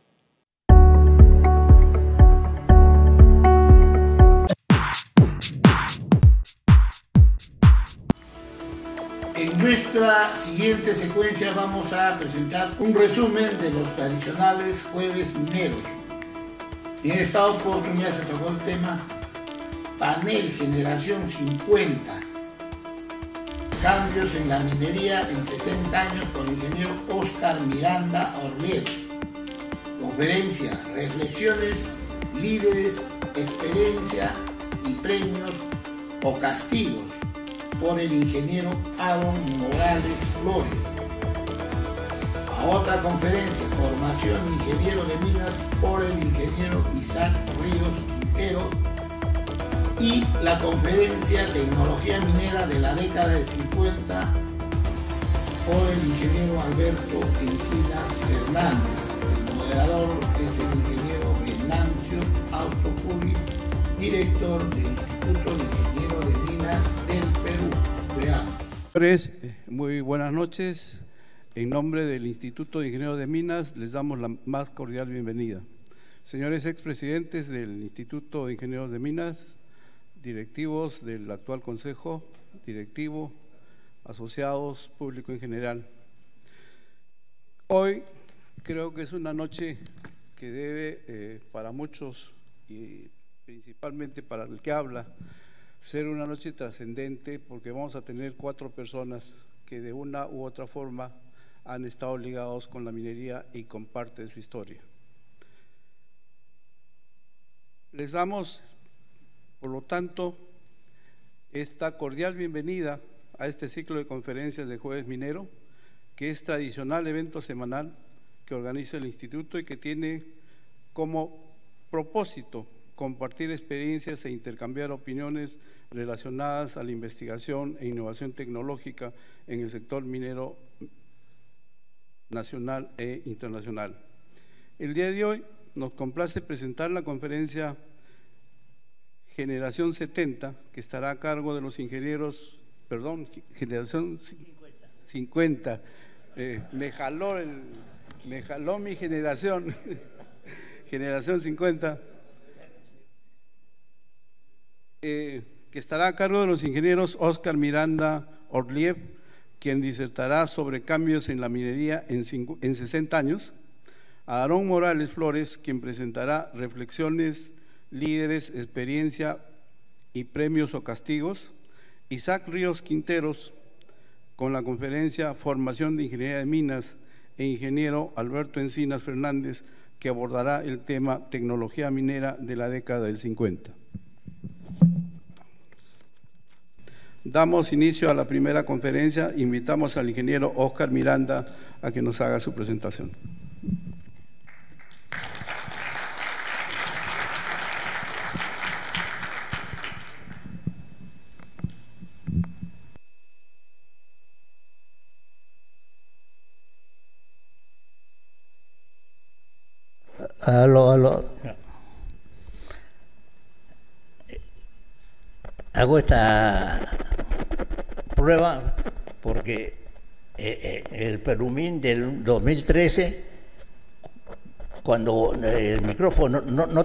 En nuestra siguiente secuencia vamos a presentar un resumen de los tradicionales jueves mineros. Y en esta oportunidad se tocó el tema Panel Generación cincuenta, cambios en la minería en sesenta años por el ingeniero Óscar Miranda Orliev. Conferencia, reflexiones, líderes, experiencia y premios o castigos, por el ingeniero Aaron Morales Flores. A otra conferencia, formación ingeniero de minas, por el ingeniero Isaac Ríos Quintero. Y la conferencia tecnología minera de la década del cincuenta, por el ingeniero Alberto Encinas Fernández. El moderador es el ingeniero Venancio Autopuli, director del Instituto de Ingeniero de Minas del Perú. Veamos. Muy buenas noches. En nombre del Instituto de Ingeniero de Minas les damos la más cordial bienvenida. Señores expresidentes del Instituto de Ingenieros de Minas, directivos del actual Consejo Directivo, asociados, público en general. Hoy creo que es una noche que debe eh, para muchos y principalmente para el que habla, ser una noche trascendente, porque vamos a tener cuatro personas que de una u otra forma han estado ligados con la minería y con parte de su historia. Les damos, por lo tanto, esta cordial bienvenida a este ciclo de conferencias de Jueves Minero, que es tradicional evento semanal que organiza el Instituto y que tiene como propósito compartir experiencias e intercambiar opiniones relacionadas a la investigación e innovación tecnológica en el sector minero nacional e internacional. El día de hoy nos complace presentar la conferencia Generación setenta, que estará a cargo de los ingenieros, perdón, Generación cincuenta, eh, me jaló el, me jaló mi generación, Generación cincuenta, eh, que estará a cargo de los ingenieros Óscar Miranda Orliev, quien disertará sobre cambios en la minería en, cinco, en sesenta años, a Aarón Morales Flores, quien presentará reflexiones, líderes, experiencia y premios o castigos, Isaac Ríos Quinteros, con la conferencia Formación de Ingeniería de Minas, e ingeniero Alberto Encinas Fernández, que abordará el tema Tecnología minera de la década del cincuenta. Damos inicio a la primera conferencia. Invitamos al ingeniero Óscar Miranda a que nos haga su presentación. Aló, aló. Hago esta prueba porque eh, eh, el Perumín del dos mil trece, cuando el micrófono no, no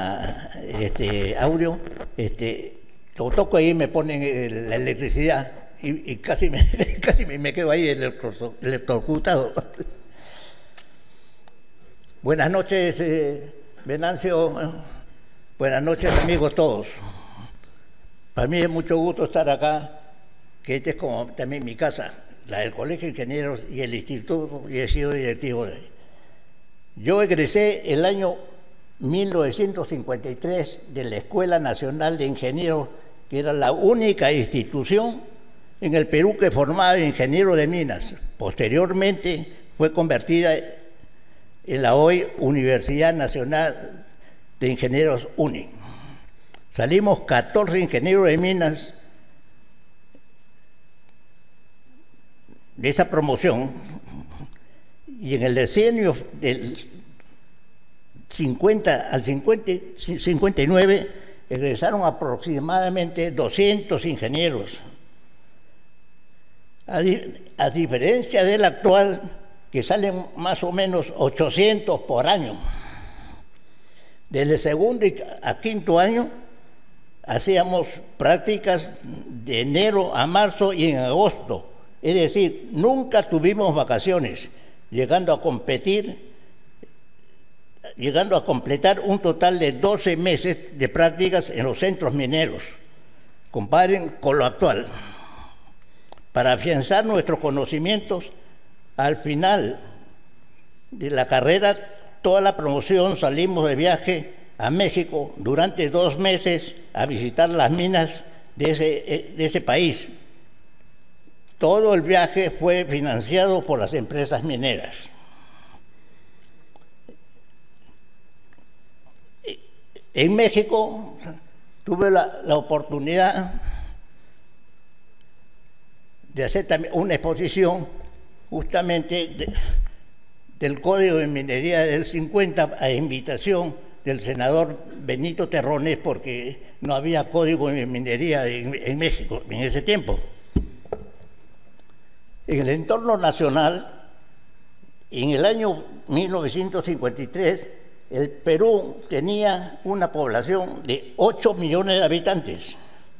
tenía este, audio, este, lo toco ahí y me ponen la electricidad y, y casi, me, casi me quedo ahí electrocutado. Buenas noches, eh, Venancio. Buenas noches, amigos todos. Para mí es mucho gusto estar acá, que este es como también mi casa, la del Colegio de Ingenieros y el Instituto, y he sido directivo de ahí. Yo egresé el año mil novecientos cincuenta y tres de la Escuela Nacional de Ingenieros, que era la única institución en el Perú que formaba ingenieros de minas. Posteriormente fue convertida en la hoy Universidad Nacional de Ingenieros UNI. Salimos catorce ingenieros de minas de esa promoción, y en el decenio del cincuenta al cincuenta, cincuenta y nueve egresaron aproximadamente doscientos ingenieros. A, di a diferencia del actual, que salen más o menos ochocientos por año. Desde segundo a quinto año hacíamos prácticas de enero a marzo y en agosto. Es decir, nunca tuvimos vacaciones, llegando a competir, llegando a completar un total de doce meses de prácticas en los centros mineros. Comparen con lo actual. Para afianzar nuestros conocimientos, al final de la carrera, toda la promoción salimos de viaje a México durante dos meses a visitar las minas de ese, de ese país. Todo el viaje fue financiado por las empresas mineras. En México tuve la, la oportunidad de hacer también una exposición justamente de, del Código de Minería del cincuenta a invitación del senador Benito Terrones, porque no había código de minería en, en México en ese tiempo. En el entorno nacional, en el año mil novecientos cincuenta y tres, el Perú tenía una población de ocho millones de habitantes.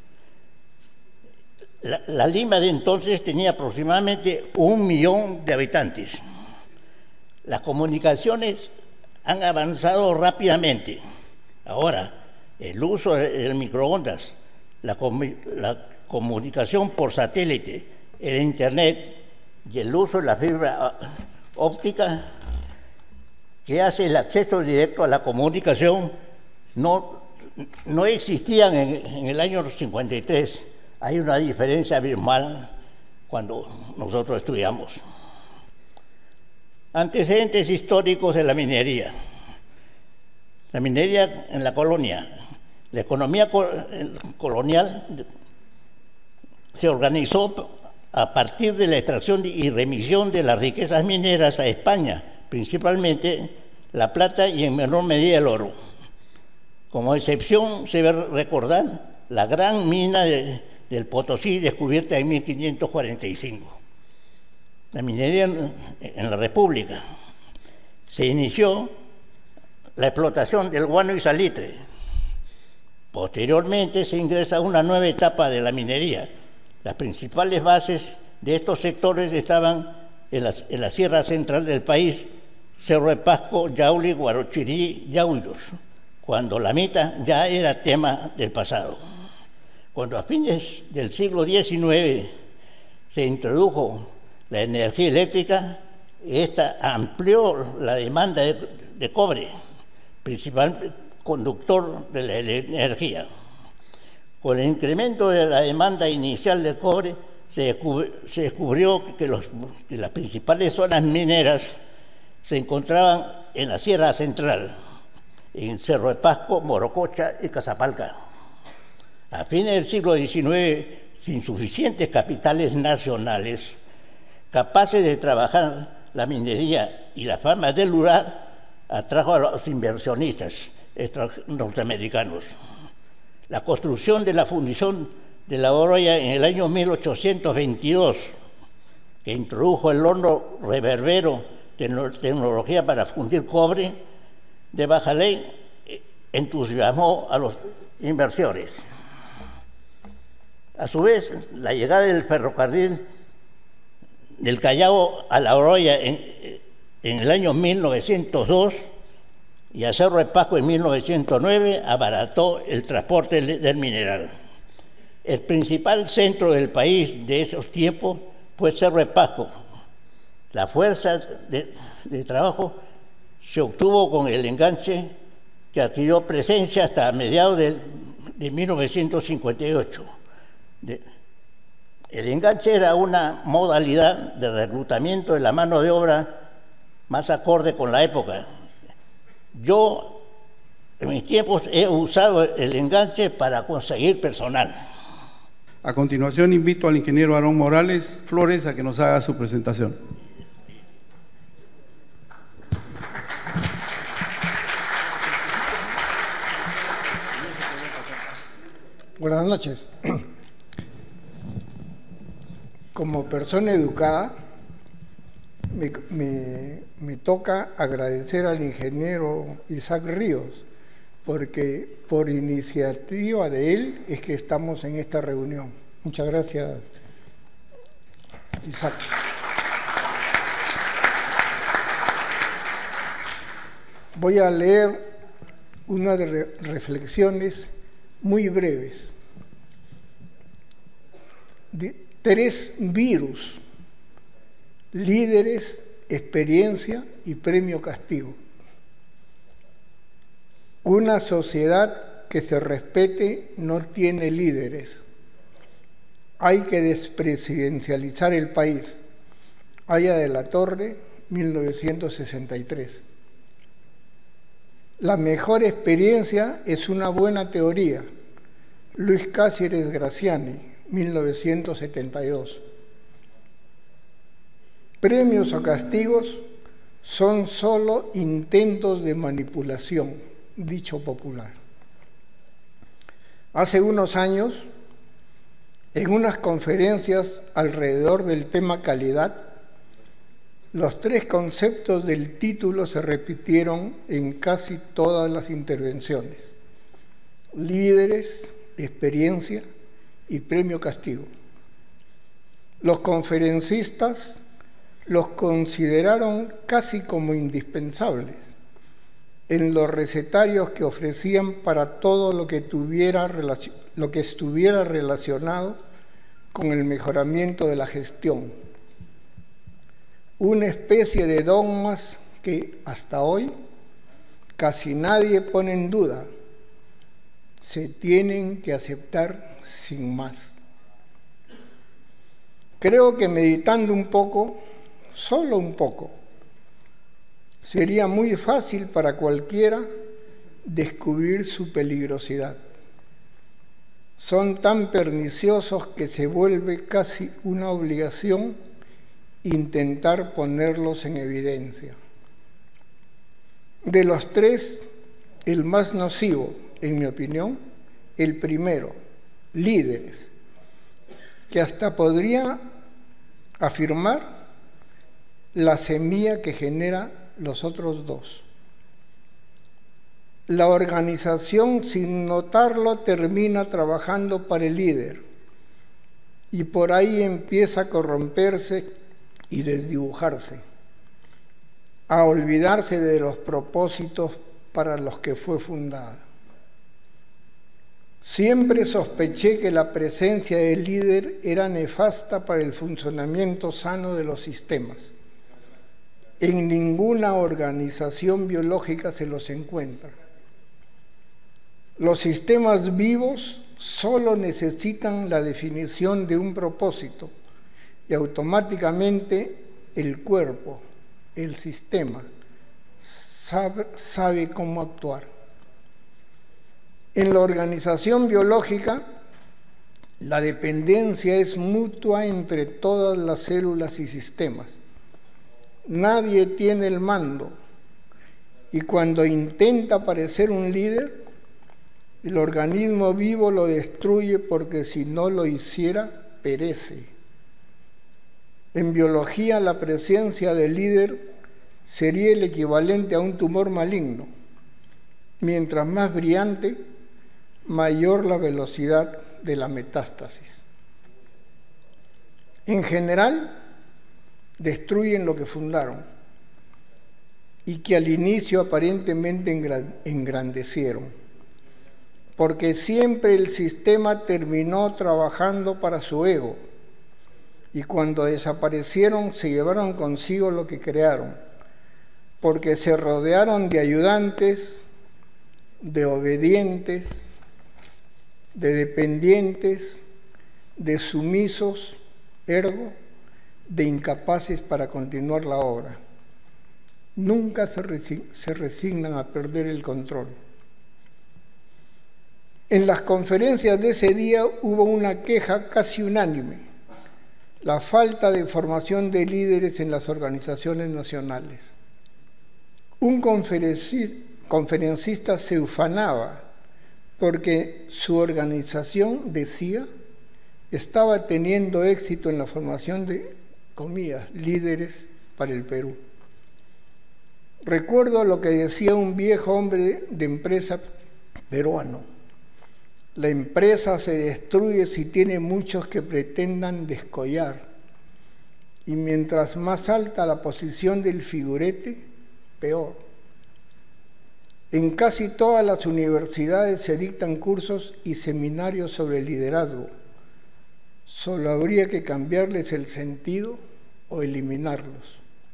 La, la Lima de entonces tenía aproximadamente un millón de habitantes. Las comunicaciones han avanzado rápidamente. Ahora, el uso del microondas, la, comu la comunicación por satélite, el Internet y el uso de la fibra óptica, que hace el acceso directo a la comunicación, no, no existían en, en el año cincuenta y tres. Hay una diferencia abismal cuando nosotros estudiamos. Antecedentes históricos de la minería. La minería en la colonia. La economía colonial se organizó a partir de la extracción y remisión de las riquezas mineras a España, principalmente la plata y en menor medida el oro. Como excepción se debe recordar la gran mina de, del Potosí, descubierta en mil quinientos cuarenta y cinco. La minería en, en la República. Se inició la explotación del guano y salitre. Posteriormente se ingresa a una nueva etapa de la minería. Las principales bases de estos sectores estaban en la, en la sierra central del país, Cerro de Pasco, Yauli, Guarochirí, Yauyos, cuando la mita ya era tema del pasado. Cuando a fines del siglo diecinueve se introdujo la energía eléctrica, esta amplió la demanda de, de cobre, principal conductor de la energía. Con el incremento de la demanda inicial de cobre, se, descubrió, se descubrió que, los, que las principales zonas mineras se encontraban en la Sierra Central, en Cerro de Pasco, Morococha y Cazapalca. A fines del siglo diecinueve, sin suficientes capitales nacionales capaces de trabajar la minería y la fama del lugar, atrajo a los inversionistas norteamericanos. La construcción de la fundición de La Oroya en el año mil ochocientos veintidós, que introdujo el horno reverbero, tecnología para fundir cobre de baja ley, entusiasmó a los inversores. A su vez, la llegada del ferrocarril del Callao a La Oroya en, en el año mil novecientos dos y a Cerro de Pasco en mil novecientos nueve abarató el transporte del mineral. El principal centro del país de esos tiempos fue Cerro de Pasco. La fuerza de, de trabajo se obtuvo con el enganche que adquirió presencia hasta mediados de, de mil novecientos cincuenta y ocho. De, el enganche era una modalidad de reclutamiento de la mano de obra más acorde con la época. Yo, en mis tiempos, he usado el enganche para conseguir personal. A continuación, invito al ingeniero Aarón Morales Flores a que nos haga su presentación. Buenas noches. Como persona educada, me, me, me toca agradecer al ingeniero Isaac Ríos, porque por iniciativa de él es que estamos en esta reunión. Muchas gracias, Isaac. Voy a leer unas re- reflexiones muy breves. De tres virus: líderes, experiencia y premio castigo. Una sociedad que se respete no tiene líderes. Hay que despresidencializar el país. Haya de la Torre, mil novecientos sesenta y tres. La mejor experiencia es una buena teoría. Luis Cáceres Graciani, mil novecientos setenta y dos. Premios o castigos son solo intentos de manipulación, dicho popular. Hace unos años, en unas conferencias alrededor del tema calidad, los tres conceptos del título se repitieron en casi todas las intervenciones: líderes, experiencia y premio castigo. Los conferencistas los consideraron casi como indispensables en los recetarios que ofrecían para todo lo que, tuviera, lo que estuviera relacionado con el mejoramiento de la gestión. Una especie de dogmas que hasta hoy casi nadie pone en duda, se tienen que aceptar sin más. Creo que meditando un poco, solo un poco, sería muy fácil para cualquiera descubrir su peligrosidad. Son tan perniciosos que se vuelve casi una obligación intentar ponerlos en evidencia. De los tres, el más nocivo, en mi opinión, el primero, líderes, que hasta podría afirmar la semilla que genera los otros dos. La organización, sin notarlo, termina trabajando para el líder y por ahí empieza a corromperse y desdibujarse, a olvidarse de los propósitos para los que fue fundada. Siempre sospeché que la presencia del líder era nefasta para el funcionamiento sano de los sistemas. En ninguna organización biológica se los encuentra. Los sistemas vivos solo necesitan la definición de un propósito y automáticamente el cuerpo, el sistema, sabe, sabe cómo actuar. En la organización biológica, la dependencia es mutua entre todas las células y sistemas. Nadie tiene el mando y cuando intenta parecer un líder, el organismo vivo lo destruye porque si no lo hiciera, perece. En biología, la presencia del líder sería el equivalente a un tumor maligno. Mientras más brillante, mayor la velocidad de la metástasis. En general, destruyen lo que fundaron y que al inicio aparentemente engrandecieron, porque siempre el sistema terminó trabajando para su ego, y cuando desaparecieron se llevaron consigo lo que crearon, porque se rodearon de ayudantes, de obedientes, de dependientes, de sumisos, ergo, de incapaces para continuar la obra. Nunca se, resi- se resignan a perder el control. En las conferencias de ese día hubo una queja casi unánime: la falta de formación de líderes en las organizaciones nacionales. Un conferenci- conferencista se ufanaba porque su organización, decía, estaba teniendo éxito en la formación de, comillas, líderes para el Perú. Recuerdo lo que decía un viejo hombre de empresa peruano: la empresa se destruye si tiene muchos que pretendan descollar, y mientras más alta la posición del figurete, peor. En casi todas las universidades se dictan cursos y seminarios sobre liderazgo. Solo habría que cambiarles el sentido o eliminarlos.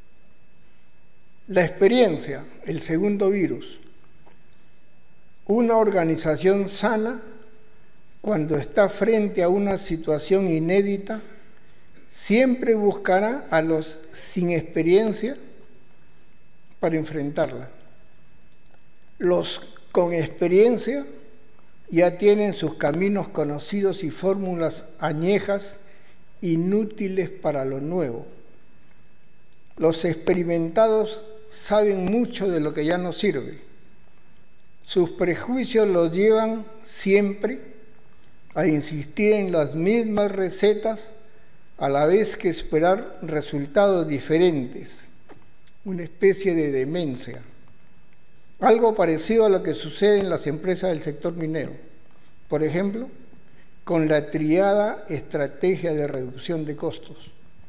La experiencia, el segundo virus. Una organización sana, cuando está frente a una situación inédita, siempre buscará a los sin experiencia para enfrentarla. Los con experiencia ya tienen sus caminos conocidos y fórmulas añejas, inútiles para lo nuevo. Los experimentados saben mucho de lo que ya no sirve. Sus prejuicios los llevan siempre a insistir en las mismas recetas, a la vez que esperar resultados diferentes, una especie de demencia. Algo parecido a lo que sucede en las empresas del sector minero, por ejemplo, con la triada estrategia de reducción de costos.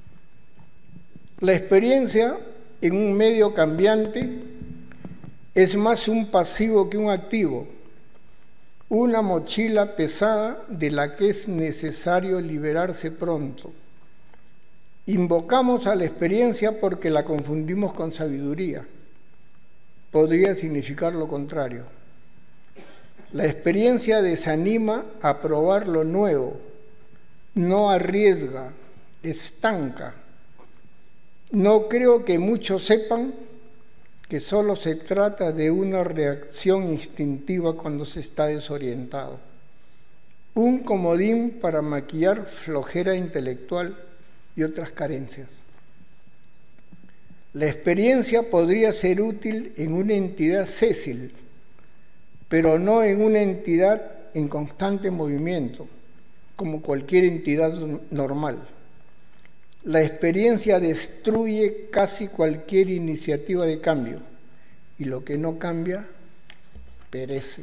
La experiencia en un medio cambiante es más un pasivo que un activo, una mochila pesada de la que es necesario liberarse pronto. Invocamos a la experiencia porque la confundimos con sabiduría. Podría significar lo contrario. La experiencia desanima a probar lo nuevo, no arriesga, estanca. No creo que muchos sepan que solo se trata de una reacción instintiva cuando se está desorientado. Un comodín para maquillar flojera intelectual y otras carencias. La experiencia podría ser útil en una entidad sésil, pero no en una entidad en constante movimiento, como cualquier entidad normal. La experiencia destruye casi cualquier iniciativa de cambio, y lo que no cambia, perece.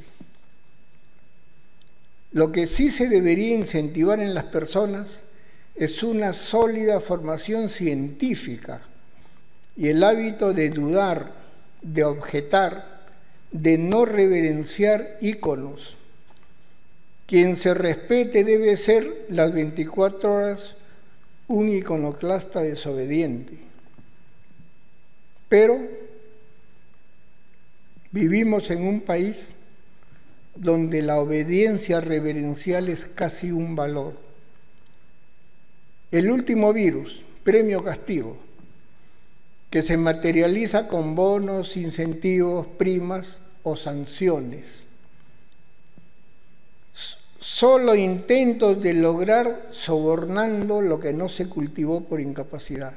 Lo que sí se debería incentivar en las personas es una sólida formación científica y el hábito de dudar, de objetar, de no reverenciar íconos. Quien se respete debe ser las veinticuatro horas un iconoclasta desobediente. Pero vivimos en un país donde la obediencia reverencial es casi un valor. El último virus, premio-castigo, que se materializa con bonos, incentivos, primas o sanciones. Solo intentos de lograr sobornando lo que no se cultivó por incapacidad.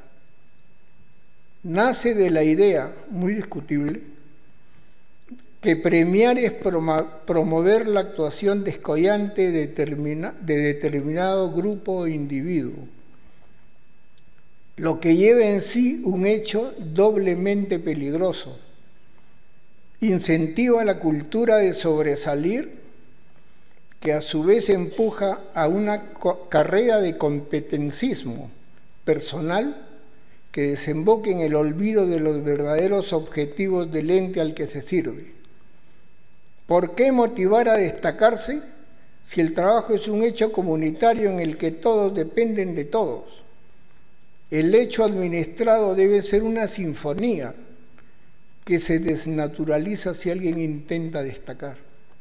Nace de la idea, muy discutible, que premiar es promover la actuación descollante de, determina, de determinado grupo o individuo, lo que lleva en sí un hecho doblemente peligroso. Incentiva la cultura de sobresalir, que a su vez empuja a una carrera de competencismo, personal que desemboque en el olvido de los verdaderos objetivos del ente al que se sirve. ¿Por qué motivar a destacarse si el trabajo es un hecho comunitario en el que todos dependen de todos? El hecho administrado debe ser una sinfonía que se desnaturaliza si alguien intenta destacar.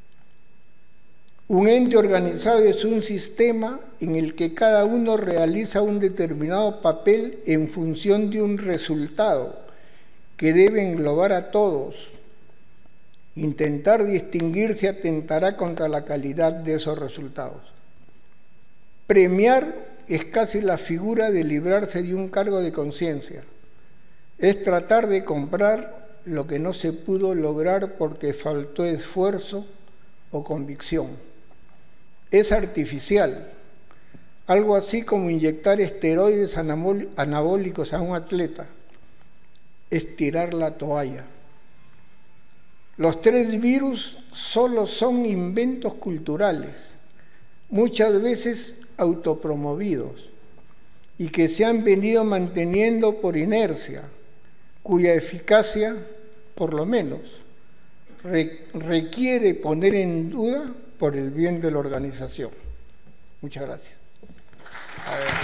Un ente organizado es un sistema en el que cada uno realiza un determinado papel en función de un resultado que debe englobar a todos. Intentar distinguirse atentará contra la calidad de esos resultados. Premiar es casi la figura de librarse de un cargo de conciencia. Es tratar de comprar lo que no se pudo lograr porque faltó esfuerzo o convicción. Es artificial, algo así como inyectar esteroides anabólicos a un atleta, estirar la toalla. Los tres virus solo son inventos culturales, muchas veces autopromovidos, y que se han venido manteniendo por inercia, cuya eficacia, por lo menos, re- requiere poner en duda por el bien de la organización. Muchas gracias. A ver.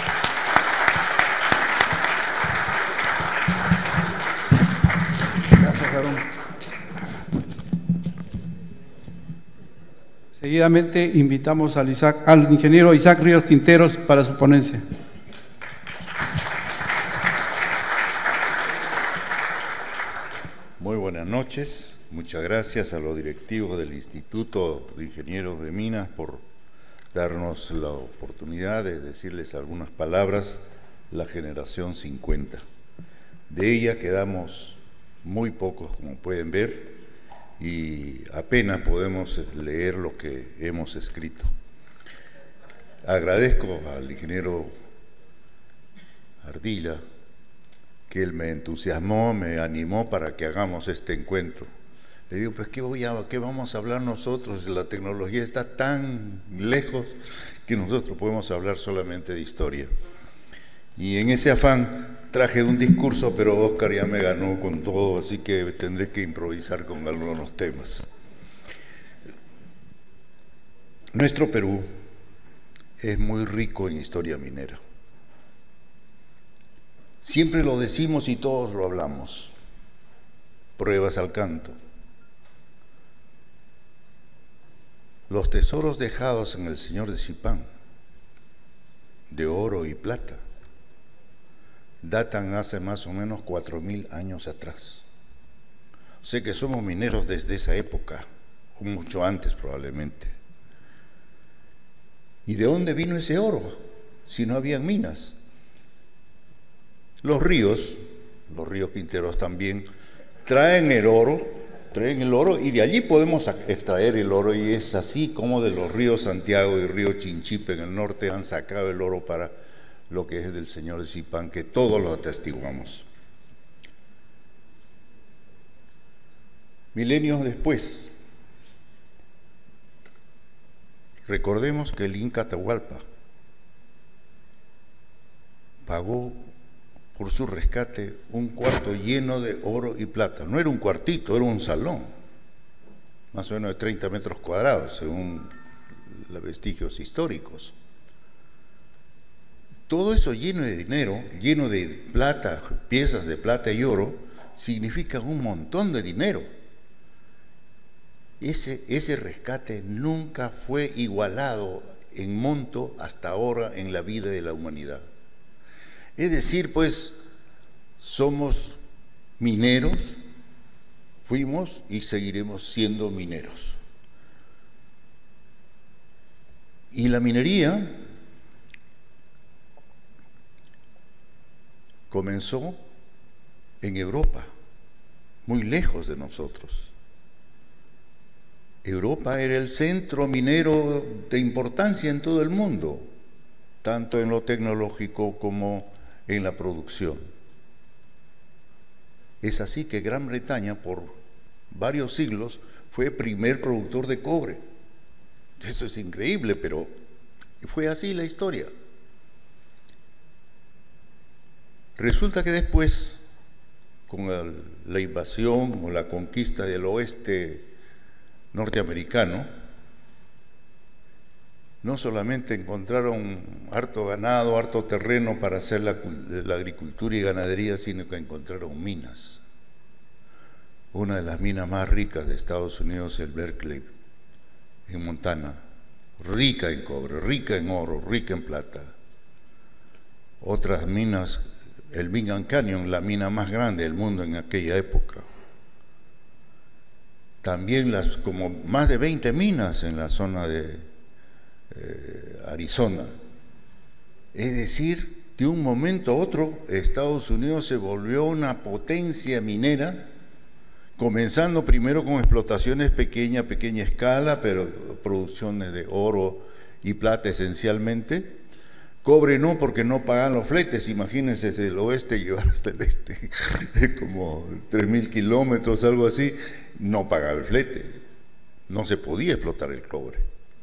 Gracias, Aarón. Seguidamente invitamos al, Isaac, al ingeniero Isaac Ríos Quinteros para su ponencia. Muy buenas noches. Muchas gracias a los directivos del Instituto de Ingenieros de Minas por darnos la oportunidad de decirles algunas palabras, la generación cincuenta. De ella quedamos muy pocos, como pueden ver, y apenas podemos leer lo que hemos escrito. Agradezco al ingeniero Ardila que él me entusiasmó, me animó para que hagamos este encuentro. Le digo, pues ¿qué, voy a, ¿qué vamos a hablar nosotros? La tecnología está tan lejos que nosotros podemos hablar solamente de historia. Y en ese afán traje un discurso, pero Óscar ya me ganó con todo, así que tendré que improvisar con algunos temas. Nuestro Perú es muy rico en historia minera. Siempre lo decimos y todos lo hablamos. Pruebas al canto. Los tesoros dejados en el Señor de Zipán, de oro y plata, datan hace más o menos cuatro mil años atrás. Sé que somos mineros desde esa época, o mucho antes probablemente. ¿Y de dónde vino ese oro si no habían minas? Los ríos, los ríos Quinteros también, traen el oro, traen el oro y de allí podemos extraer el oro, y es así como de los ríos Santiago y río Chinchipe en el norte han sacado el oro para lo que es del Señor de Zipán, que todos lo atestiguamos. Milenios después, recordemos que el Inca Atahualpa pagó por su rescate un cuarto lleno de oro y plata. No era un cuartito, era un salón, más o menos de treinta metros cuadrados, según los vestigios históricos. Todo eso lleno de dinero, lleno de plata, piezas de plata y oro, significa un montón de dinero. Ese, ese rescate nunca fue igualado en monto hasta ahora en la vida de la humanidad. Es decir, pues, somos mineros, fuimos y seguiremos siendo mineros. Y la minería comenzó en Europa, muy lejos de nosotros. Europa era el centro minero de importancia en todo el mundo, tanto en lo tecnológico como en la producción. Es así que Gran Bretaña por varios siglos fue el primer productor de cobre. Eso es increíble, pero fue así la historia. Resulta que después, con el, la invasión o la conquista del oeste norteamericano, no solamente encontraron harto ganado, harto terreno para hacer la, la agricultura y ganadería, sino que encontraron minas. Una de las minas más ricas de Estados Unidos, el Berkeley, en Montana, rica en cobre, rica en oro, rica en plata. Otras minas, el Bingham Canyon, la mina más grande del mundo en aquella época. También las, como más de veinte minas en la zona de eh, Arizona. Es decir, de un momento a otro, Estados Unidos se volvió una potencia minera, comenzando primero con explotaciones pequeña, pequeña escala, pero producciones de oro y plata esencialmente. Cobre no, porque no pagan los fletes, imagínense desde el oeste llevar hasta el este, como tres mil kilómetros, algo así, no pagaba el flete, no se podía explotar el cobre.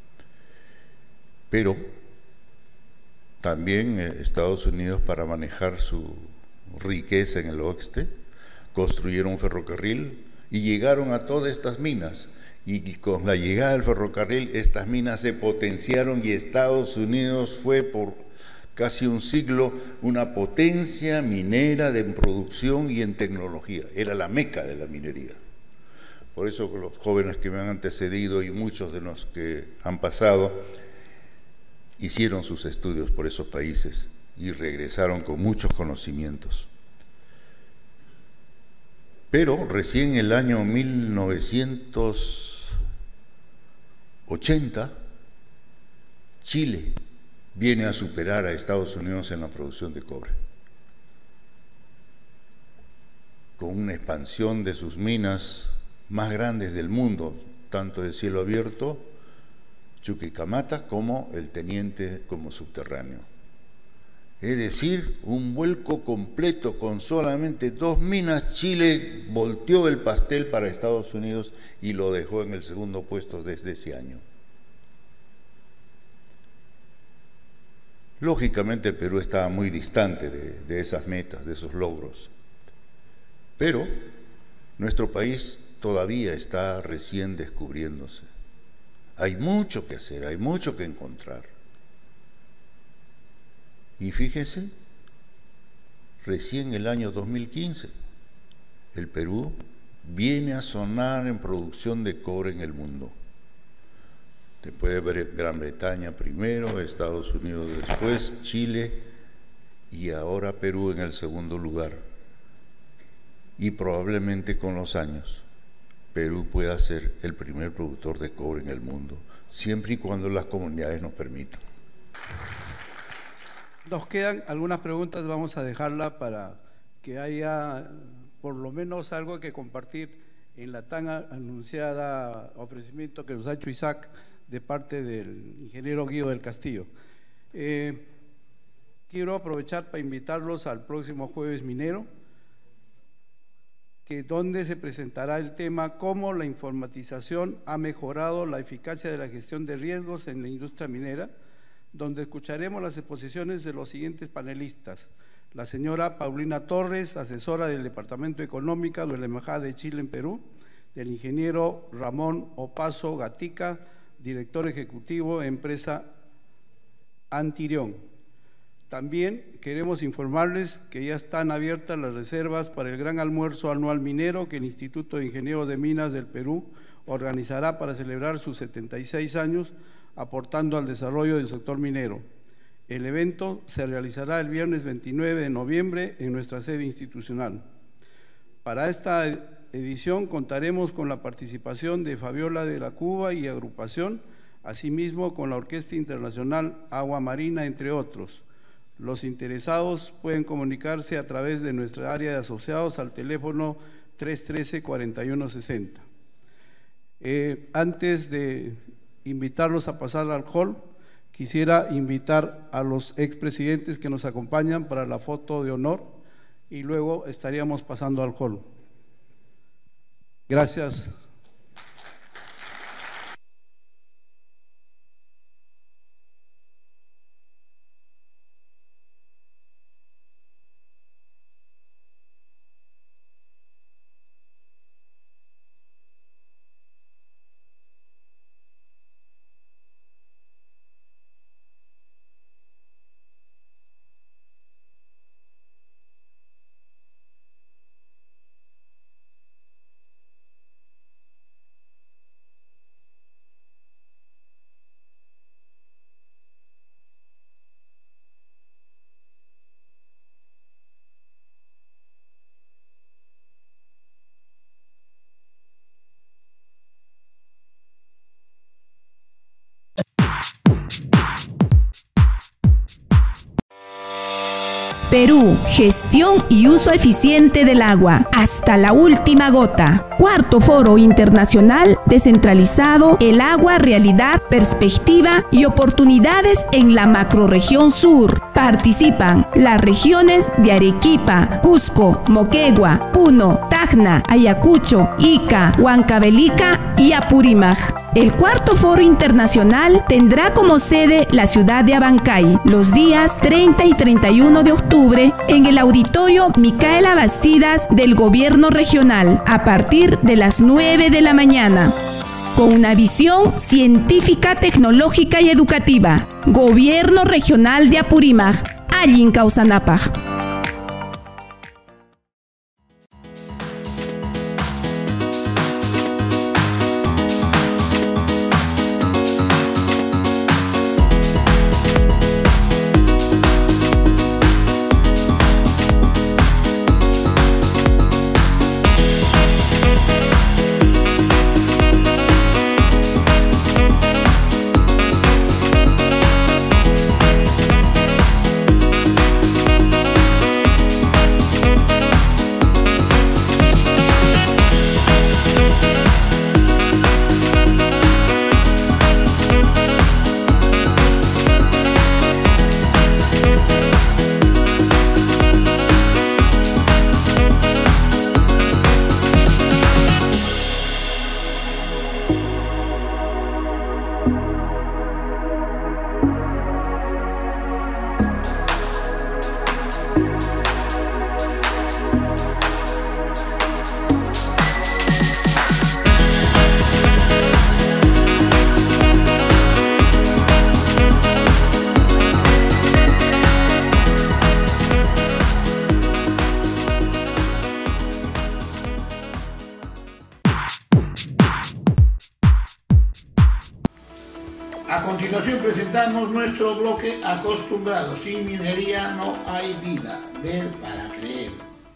Pero también Estados Unidos, para manejar su riqueza en el oeste, construyeron un ferrocarril y llegaron a todas estas minas. Y con la llegada del ferrocarril, estas minas se potenciaron y Estados Unidos fue por casi un siglo una potencia minera de producción y en tecnología. Era la meca de la minería. Por eso los jóvenes que me han antecedido y muchos de los que han pasado hicieron sus estudios por esos países y regresaron con muchos conocimientos. Pero recién en el año mil novecientos ochenta, Chile viene a superar a Estados Unidos en la producción de cobre, con una expansión de sus minas más grandes del mundo, tanto de cielo abierto, Chuquicamata, como el Teniente como subterráneo. Es decir, un vuelco completo con solamente dos minas. Chile volteó el pastel para Estados Unidos y lo dejó en el segundo puesto desde ese año. Lógicamente el Perú estaba muy distante de, de esas metas, de esos logros, pero nuestro país todavía está recién descubriéndose. Hay mucho que hacer, hay mucho que encontrar. Y fíjense, recién el año dos mil quince, el Perú viene a sonar en producción de cobre en el mundo. Después de Gran Bretaña primero, Estados Unidos después, Chile y ahora Perú en el segundo lugar. Y probablemente con los años Perú pueda ser el primer productor de cobre en el mundo, siempre y cuando las comunidades nos permitan. Nos quedan algunas preguntas, vamos a dejarla para que haya por lo menos algo que compartir en la tan anunciada ofrecimiento que nos ha hecho Isaac de parte del ingeniero Guido del Castillo. Eh, quiero aprovechar para invitarlos al próximo jueves minero, que donde se presentará el tema cómo la informatización ha mejorado la eficacia de la gestión de riesgos en la industria minera, donde escucharemos las exposiciones de los siguientes panelistas: la señora Paulina Torres, asesora del Departamento Económico de la Embajada de Chile en Perú, del ingeniero Ramón Opaso Gatica, director ejecutivo de empresa Antirión. También queremos informarles que ya están abiertas las reservas para el gran almuerzo anual minero que el Instituto de Ingenieros de Minas del Perú organizará para celebrar sus setenta y seis años, aportando al desarrollo del sector minero. El evento se realizará el viernes veintinueve de noviembre en nuestra sede institucional. Para esta edición contaremos con la participación de Fabiola de la Cuba y agrupación, asimismo con la Orquesta Internacional Agua Marina, entre otros. Los interesados pueden comunicarse a través de nuestra área de asociados al teléfono tres uno tres, cuatro uno seis cero. Eh, antes de invitarlos a pasar al hall, quisiera invitar a los expresidentes que nos acompañan para la foto de honor y luego estaríamos pasando al hall. Gracias. Perú, gestión y uso eficiente del agua, hasta la última gota. Cuarto Foro Internacional Descentralizado, el agua, realidad, perspectiva y oportunidades en la macrorregión sur. Participan las regiones de Arequipa, Cusco, Moquegua, Puno, Tacna, Ayacucho, Ica, Huancavelica y Apurímac. El Cuarto Foro Internacional tendrá como sede la ciudad de Abancay los días treinta y treinta y uno de octubre en el Auditorio Micaela Bastidas del Gobierno Regional a partir de las nueve de la mañana. Con una visión científica, tecnológica y educativa. Gobierno Regional de Apurímac, Allin Causanapaj. A continuación presentamos nuestro bloque acostumbrado. Sin minería no hay vida. Ver para creer.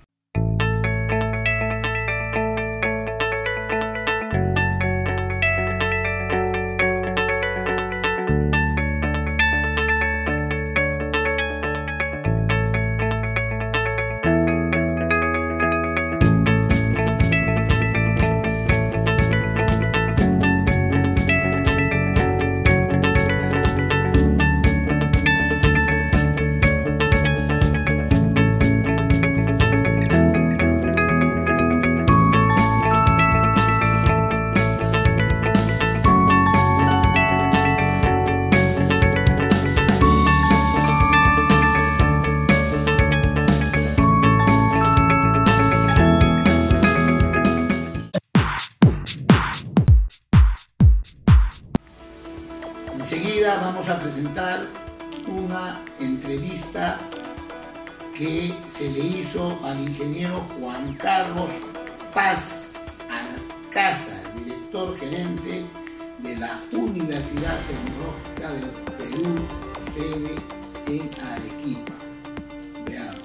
Enseguida vamos a presentar una entrevista que se le hizo al ingeniero Juan Carlos Paz Alcázar, director gerente de la Universidad Tecnológica del Perú, sede en Arequipa. Veamos.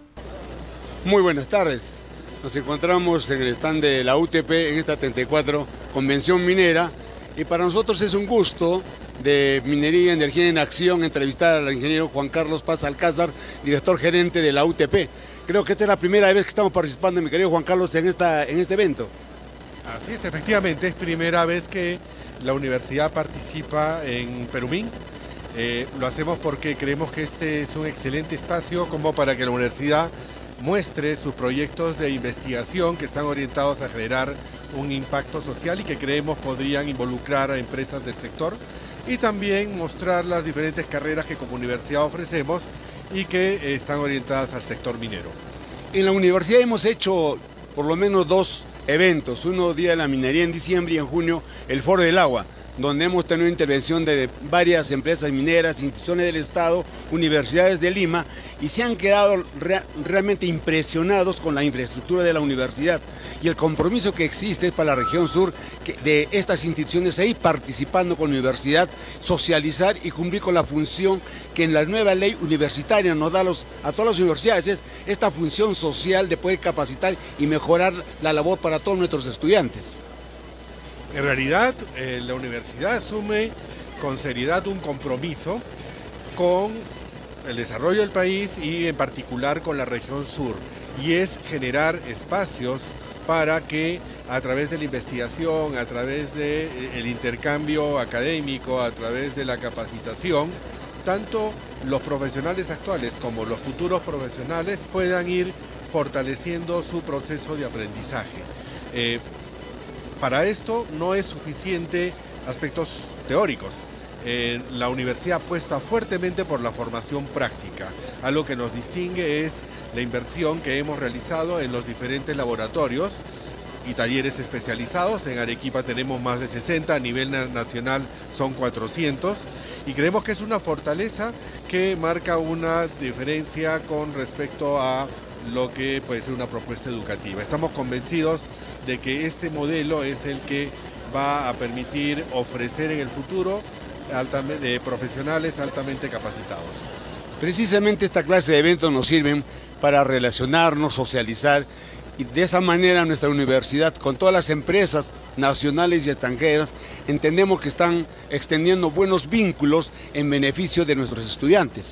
Muy buenas tardes. Nos encontramos en el stand de la U T P en esta treinta y cuatro Convención Minera y para nosotros es un gusto de Minería, Energía en Acción entrevistar al ingeniero Juan Carlos Paz Alcázar, director gerente de la U T P. Creo que esta es la primera vez que estamos participando, mi querido Juan Carlos, en, esta, en este evento. Así es, efectivamente, es primera vez que la universidad participa en Perumín. Eh, lo hacemos porque creemos que este es un excelente espacio como para que la universidad muestre sus proyectos de investigación que están orientados a generar un impacto social y que creemos podrían involucrar a empresas del sector, y también mostrar las diferentes carreras que como universidad ofrecemos y que están orientadas al sector minero. En la universidad hemos hecho por lo menos dos eventos, uno Día de la Minería en diciembre y en junio el Foro del Agua, donde hemos tenido intervención de varias empresas mineras, instituciones del Estado, universidades de Lima, y se han quedado re realmente impresionados con la infraestructura de la universidad y el compromiso que existe para la región sur que de estas instituciones ahí participando con la universidad, socializar y cumplir con la función que en la nueva ley universitaria nos da a, los, a todas las universidades, es esta función social de poder capacitar y mejorar la labor para todos nuestros estudiantes. En realidad, eh, la universidad asume con seriedad un compromiso con el desarrollo del país y en particular con la región sur, y es generar espacios para que a través de la investigación, a través del intercambio académico, a través de la capacitación, tanto los profesionales actuales como los futuros profesionales puedan ir fortaleciendo su proceso de aprendizaje. Eh, para esto no es suficiente aspectos teóricos. Eh, la universidad apuesta fuertemente por la formación práctica. Algo que nos distingue es la inversión que hemos realizado en los diferentes laboratorios y talleres especializados. En Arequipa tenemos más de sesenta, a nivel nacional son cuatrocientos, y creemos que es una fortaleza que marca una diferencia con respecto a lo que puede ser una propuesta educativa. Estamos convencidos de que este modelo es el que va a permitir ofrecer en el futuro altamente, de profesionales altamente capacitados. Precisamente esta clase de eventos nos sirven para relacionarnos, socializar, y de esa manera nuestra universidad, con todas las empresas nacionales y extranjeras, entendemos que están extendiendo buenos vínculos en beneficio de nuestros estudiantes.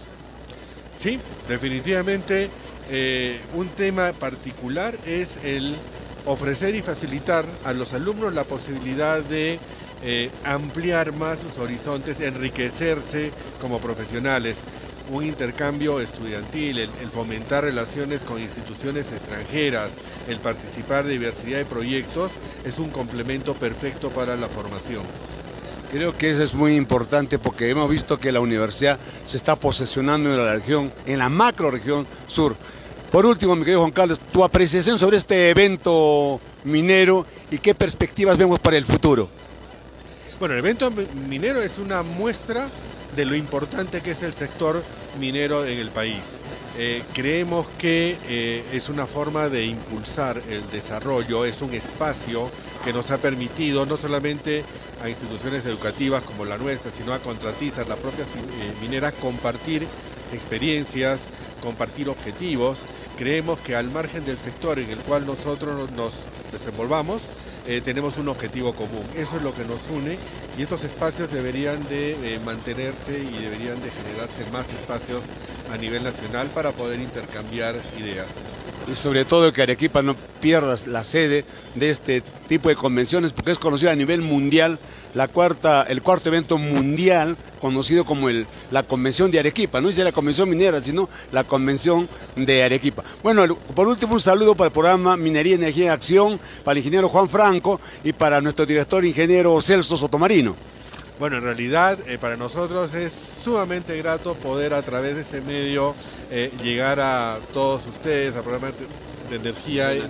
Sí, definitivamente eh, un tema particular es el ofrecer y facilitar a los alumnos la posibilidad de eh, ampliar más sus horizontes, enriquecerse como profesionales. Un intercambio estudiantil, el, el fomentar relaciones con instituciones extranjeras, el participar de diversidad de proyectos es un complemento perfecto para la formación. Creo que eso es muy importante porque hemos visto que la universidad se está posesionando en la región, en la macro región sur. Por último, mi querido Juan Carlos, tu apreciación sobre este evento minero y qué perspectivas vemos para el futuro. Bueno, el evento minero es una muestra de lo importante que es el sector minero en el país. Eh, creemos que eh, es una forma de impulsar el desarrollo, es un espacio que nos ha permitido no solamente a instituciones educativas como la nuestra, sino a contratistas, las propias eh, mineras, compartir experiencias, compartir objetivos. Creemos que al margen del sector en el cual nosotros nos desenvolvamos, eh, tenemos un objetivo común. Eso es lo que nos une, y estos espacios deberían de eh, mantenerse y deberían de generarse más espacios a nivel nacional para poder intercambiar ideas. Y sobre todo que Arequipa no pierda la sede de este tipo de convenciones, porque es conocido a nivel mundial, la cuarta, el cuarto evento mundial conocido como el, la Convención de Arequipa, no es la Convención Minera, sino la Convención de Arequipa. Bueno, por último, un saludo para el programa Minería, Energía y Acción, para el ingeniero Juan Franco y para nuestro director ingeniero Celso Sotomarino. Bueno, en realidad eh, para nosotros es sumamente grato poder a través de este medio eh, llegar a todos ustedes, a programas de energía a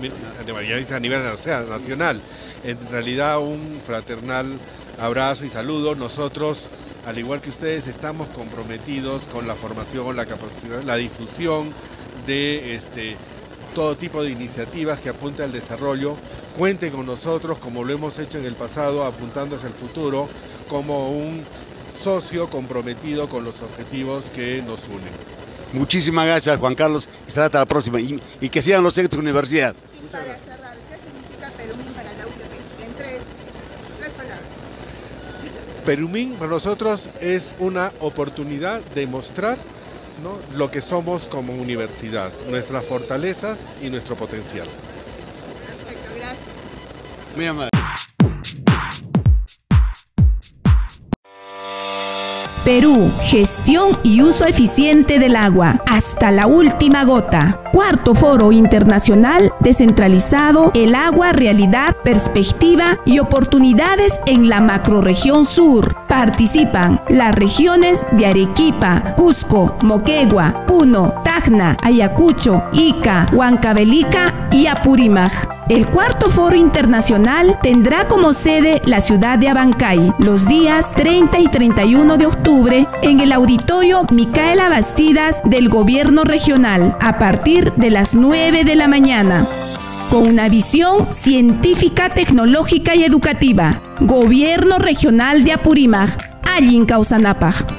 nivel nacional. En realidad un fraternal abrazo y saludo. Nosotros, al igual que ustedes, estamos comprometidos con la formación, la capacitación, la difusión de este, todo tipo de iniciativas que apunten al desarrollo. Cuenten con nosotros, como lo hemos hecho en el pasado, apuntando hacia el futuro, como un socio comprometido con los objetivos que nos unen. Muchísimas gracias, Juan Carlos, y hasta la próxima, y, y que sigan los éxitos de la universidad. Y para cerrar, ¿qué significa Perumín para la U T P? En tres, tres palabras. Perumín para nosotros es una oportunidad de mostrar, ¿no?, lo que somos como universidad, nuestras fortalezas y nuestro potencial. Perfecto, gracias. Muy amable. Perú, gestión y uso eficiente del agua, hasta la última gota. Cuarto Foro Internacional Descentralizado, el agua, realidad, perspectiva y oportunidades en la macrorregión sur. Participan las regiones de Arequipa, Cusco, Moquegua, Puno, Tacna, Ayacucho, Ica, Huancavelica y Apurímac. El Cuarto Foro Internacional tendrá como sede la ciudad de Abancay los días treinta y treinta y uno de octubre en el Auditorio Micaela Bastidas del Gobierno Regional a partir de las nueve de la mañana. Con una visión científica, tecnológica y educativa. Gobierno Regional de Apurímac, Allin Causanapaj.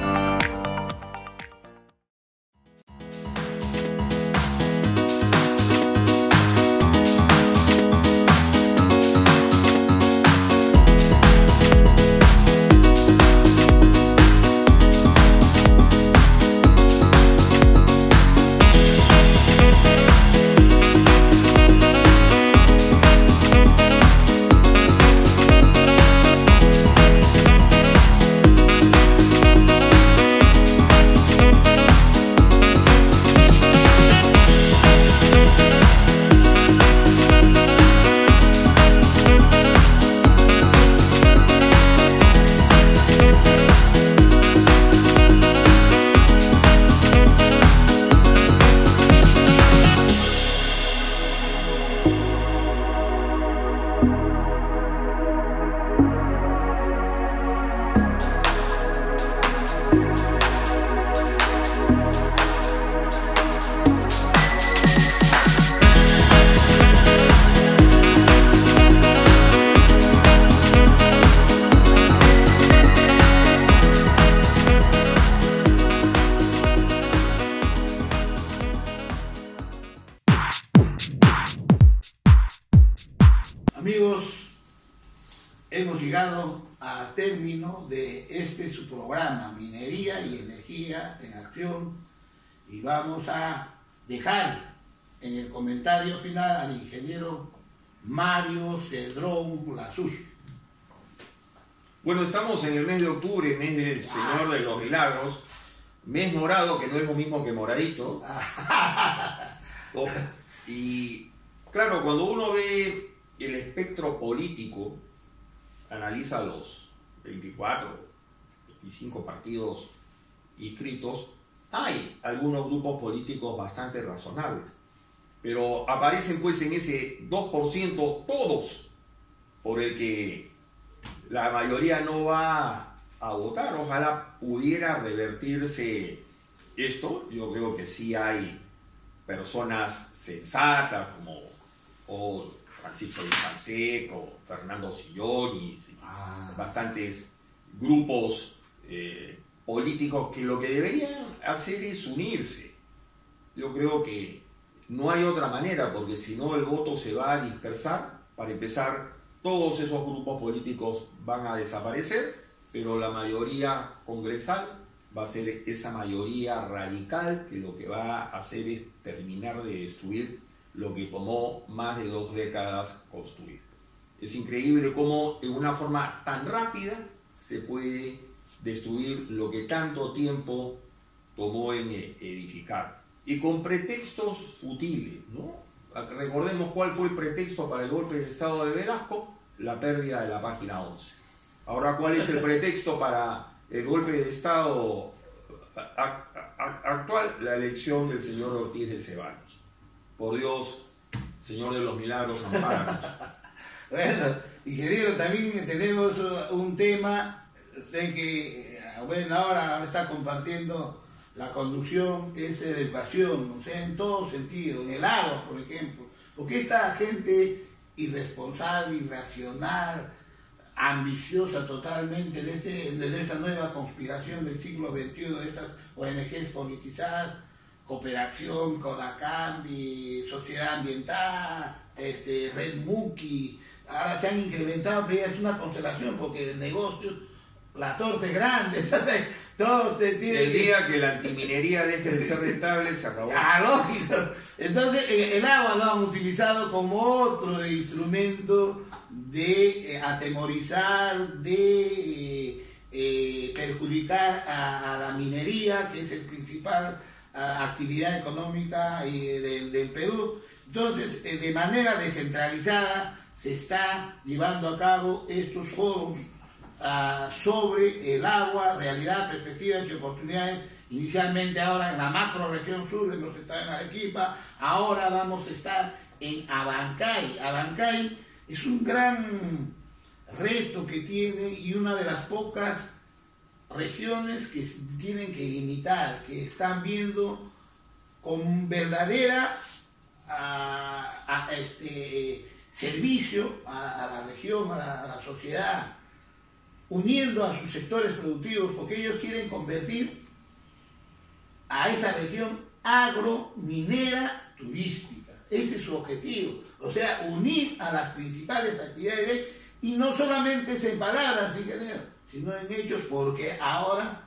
Amigos, hemos llegado al término de este su programa, Minería y Energía en Acción, y vamos a dejar en el comentario final al ingeniero Mario Cedrón Lasuz. Bueno, estamos en el mes de octubre, mes del Señor de los Milagros, mes morado, que no es lo mismo que moradito. Oh, y claro, cuando uno ve el espectro político, analiza los veinticuatro, veinticinco partidos inscritos, hay algunos grupos políticos bastante razonables, pero aparecen pues en ese dos por ciento todos por el que la mayoría no va a votar. Ojalá pudiera revertirse esto. Yo creo que sí hay personas sensatas como o Francisco de Canseco, Fernando Silloni, ah. bastantes grupos eh, políticos que lo que deberían hacer es unirse. Yo creo que no hay otra manera, porque si no el voto se va a dispersar. Para empezar, todos esos grupos políticos van a desaparecer, pero la mayoría congresal va a ser esa mayoría radical que lo que va a hacer es terminar de destruir lo que tomó más de dos décadas construir. Es increíble cómo en una forma tan rápida se puede destruir lo que tanto tiempo tomó en edificar. Y con pretextos futiles, ¿no? Recordemos cuál fue el pretexto para el golpe de Estado de Velasco: la pérdida de la página once. Ahora, ¿cuál es el pretexto para el golpe de Estado actual? La elección del señor Ortiz de Ceballos. Por Dios, Señor de los Milagros, ampáranos. Bueno, y querido, también tenemos un tema de que, bueno, ahora está compartiendo la conducción, es educación, o sea, en todo sentido, en el agua, por ejemplo, porque esta gente irresponsable, irracional, ambiciosa totalmente de, este, de esta nueva conspiración del siglo veintiuno, de estas O N Ges politizadas, Cooperación, Codacambi, Sociedad Ambiental, este, Red Muki, ahora se han incrementado, pero ya es una constelación, porque el negocio, la torta es grande, todo se tiene. El día que la antiminería deje de ser rentable, se acabó. Ah, lógico. Entonces, el agua lo han utilizado como otro instrumento de eh, atemorizar, de eh, perjudicar a, a la minería, que es el principal actividad económica eh, del, del Perú. Entonces, eh, de manera descentralizada se está llevando a cabo estos foros uh, sobre el agua, realidad, perspectivas y oportunidades. Inicialmente ahora en la macro región sur, hemos estado en Arequipa, ahora vamos a estar en Abancay. Abancay es un gran reto que tiene y una de las pocas regiones que tienen que imitar, que están viendo con verdadera a, a este, servicio a, a la región, a la, a la sociedad, uniendo a sus sectores productivos, porque ellos quieren convertir a esa región agrominera turística. Ese es su objetivo, o sea, unir a las principales actividades de, y no solamente es en palabras, ingeniero, sino en hechos, porque ahora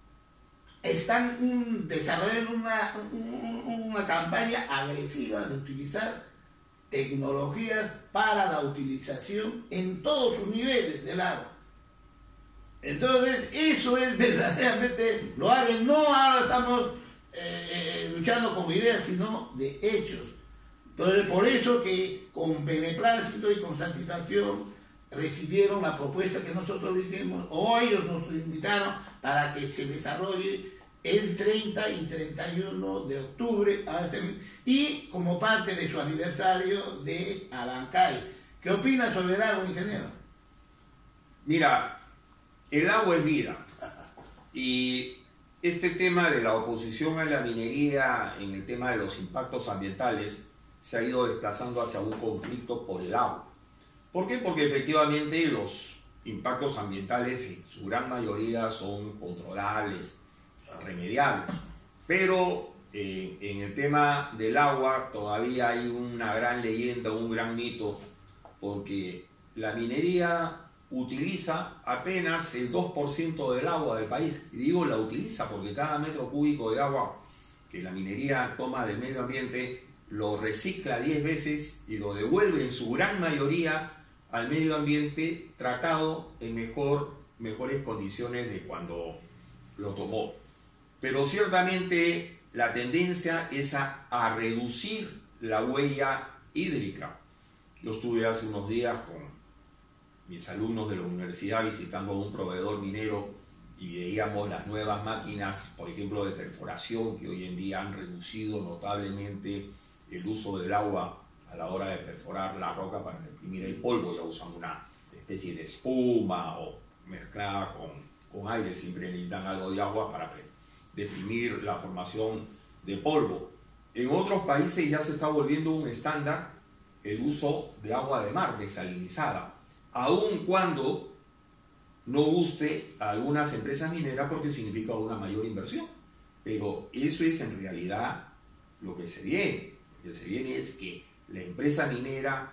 están um, desarrollando una, un, una campaña agresiva de utilizar tecnologías para la utilización en todos sus niveles del agua. Entonces, eso es verdaderamente loable. No ahora estamos eh, eh, luchando con ideas, sino de hechos. Entonces, por eso que con beneplácito y con satisfacción recibieron la propuesta que nosotros hicimos, o ellos nos invitaron para que se desarrolle el treinta y treinta y uno de octubre, y como parte de su aniversario de Abancay. ¿Qué opinas sobre el agua, ingeniero? Mira, el agua es vida, y este tema de la oposición a la minería en el tema de los impactos ambientales se ha ido desplazando hacia un conflicto por el agua. ¿Por qué? Porque efectivamente los impactos ambientales en su gran mayoría son controlables, remediables, pero eh, en el tema del agua todavía hay una gran leyenda, un gran mito porque la minería utiliza apenas el dos por ciento del agua del país. Y digo la utiliza porque cada metro cúbico de agua que la minería toma del medio ambiente lo recicla diez veces y lo devuelve en su gran mayoría al medio ambiente tratado en mejor, mejores condiciones de cuando lo tomó. Pero ciertamente la tendencia es a, a reducir la huella hídrica. Yo estuve hace unos días con mis alumnos de la universidad visitando a un proveedor minero y veíamos las nuevas máquinas, por ejemplo, de perforación, que hoy en día han reducido notablemente el uso del agua a la hora de perforar la roca para reprimir el polvo. Ya usan una especie de espuma o mezclada con, con aire, siempre necesitan algo de agua para deprimir la formación de polvo. En otros países ya se está volviendo un estándar el uso de agua de mar desalinizada, aun cuando no guste a algunas empresas mineras porque significa una mayor inversión. Pero eso es en realidad lo que se viene. Lo que se viene es que la empresa minera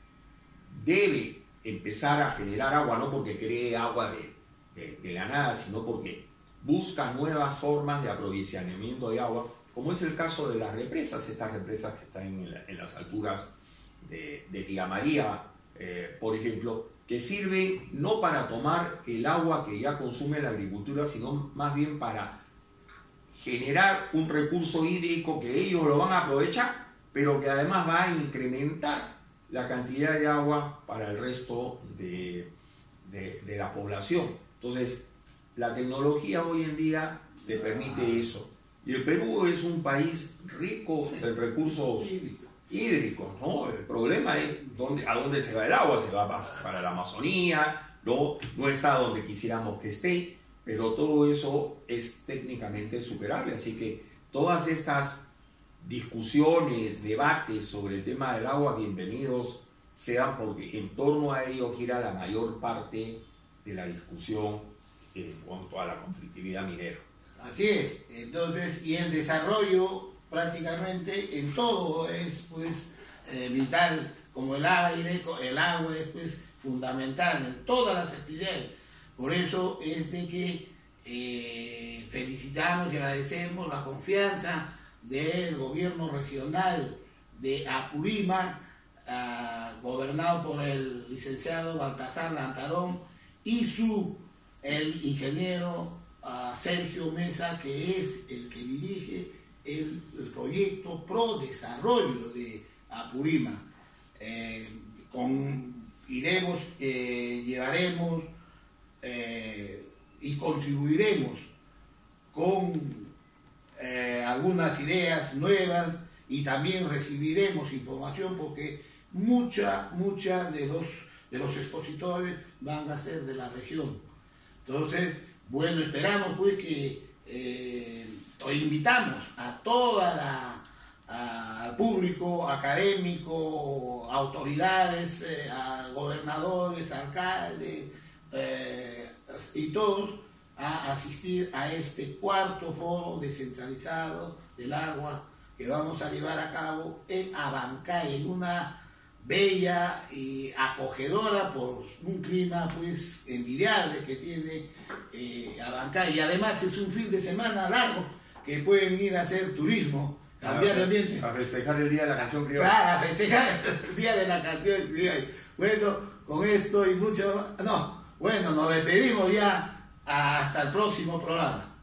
debe empezar a generar agua, no porque cree agua de, de, de la nada, sino porque busca nuevas formas de aprovisionamiento de agua, como es el caso de las represas, estas represas que están en, la, en las alturas de, de Tía María, eh, por ejemplo, que sirven no para tomar el agua que ya consume la agricultura, sino más bien para generar un recurso hídrico que ellos lo van a aprovechar, pero que además va a incrementar la cantidad de agua para el resto de, de, de la población. Entonces, la tecnología hoy en día te permite eso. Y el Perú es un país rico en recursos hídricos, ¿no? El problema es dónde, a dónde se va el agua. Se va para la Amazonía, no, no está donde quisiéramos que esté, pero todo eso es técnicamente superable. Así que todas estas discusiones, debates sobre el tema del agua, bienvenidos sean, porque en torno a ello gira la mayor parte de la discusión en cuanto a la conflictividad minera. Así es. Entonces, y el desarrollo prácticamente en todo es pues eh, vital, como el aire, el agua es pues fundamental en todas las actividades. Por eso es de que eh, felicitamos y agradecemos la confianza del gobierno regional de Apurímac, uh, gobernado por el licenciado Baltasar Lantarón, y su el ingeniero uh, Sergio Mesa, que es el que dirige el, el proyecto Pro Desarrollo de Apurímac. Eh, con, iremos, eh, llevaremos eh, y contribuiremos con eh, algunas ideas nuevas, y también recibiremos información porque mucha, mucha de los, de los expositores van a ser de la región. Entonces, bueno, esperamos pues que eh, o invitamos a toda la a, al público académico, autoridades, eh, a gobernadores, alcaldes eh, y todos a asistir a este cuarto foro descentralizado del agua que vamos a llevar a cabo en Abancay, en una bella y acogedora por un clima pues envidiable que tiene eh, Abancay, y además es un fin de semana largo que pueden ir a hacer turismo, cambiar de ambiente. A festejar el Día de la Canción Criolla. Claro, a festejar el Día de la Canción Criolla. Bueno, con esto y mucho, no, bueno, nos despedimos ya hasta el próximo programa.